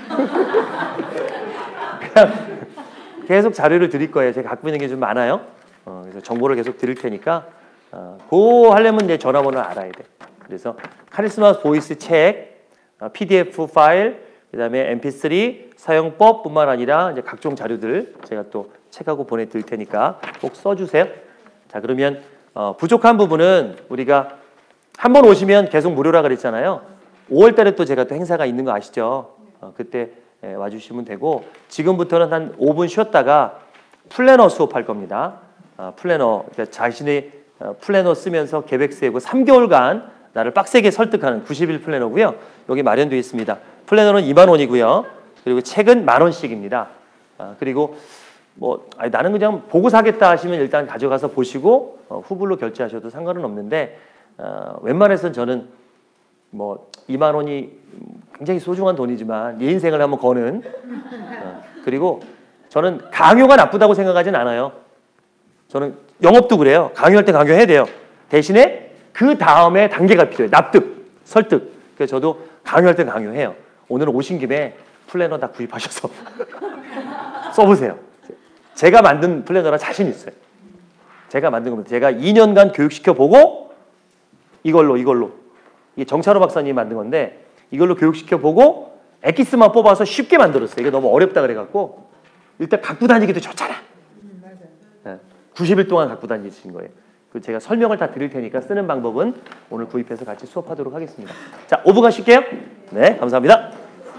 그냥 계속 자료를 드릴 거예요. 제가 갖고 있는 게 좀 많아요. 그래서 정보를 계속 드릴 테니까 그거 하려면 내 전화번호를 알아야 돼. 그래서 카리스마 보이스 책, PDF 파일, 그다음에 MP3 사용법뿐만 아니라 이제 각종 자료들 제가 또 책하고 보내드릴 테니까 꼭 써주세요. 자, 그러면 부족한 부분은 우리가 한번 오시면 계속 무료라 그랬잖아요. 5월달에 또 제가 또 행사가 있는 거 아시죠? 그때 와주시면 되고 지금부터는 한 5분 쉬었다가 플래너 수업할 겁니다. 플래너, 그러니까 자신의 플래너 쓰면서 계획 세우고 3개월간 나를 빡세게 설득하는 90일 플래너고요. 여기 마련되어 있습니다. 플래너는 2만 원이고요. 그리고 책은 10,000원씩입니다. 그리고 뭐 아니, 나는 그냥 보고 사겠다 하시면 일단 가져가서 보시고 후불로 결제하셔도 상관은 없는데 웬만해서는 저는 뭐 2만 원이 굉장히 소중한 돈이지만 내 인생을 한번 거는 그리고 저는 강요가 나쁘다고 생각하진 않아요. 저는 영업도 그래요. 강요할 때 강요해야 돼요. 대신에 그 다음에 단계가 필요해요. 납득, 설득. 그래서 저도 강요할 때 강요해요. 오늘은 오신 김에 플래너 다 구입하셔서 써보세요. 제가 만든 플래너라 자신 있어요. 제가 만든 겁니다. 제가 2년간 교육시켜보고 이걸로 이게 정찬호 박사님이 만든 건데 이걸로 교육시켜보고 엑기스만 뽑아서 쉽게 만들었어요. 이게 너무 어렵다 그래갖고 일단 갖고 다니기도 좋잖아. 맞아요. 90일 동안 갖고 다니신 거예요. 그 제가 설명을 다 드릴 테니까 쓰는 방법은 오늘 구입해서 같이 수업하도록 하겠습니다. 자, 5분 가실게요. 네, 감사합니다.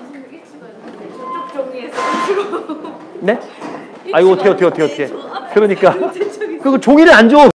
저쪽 종이에서 네? 아이고 어떻게. 그러니까 그 종이를 안 줘.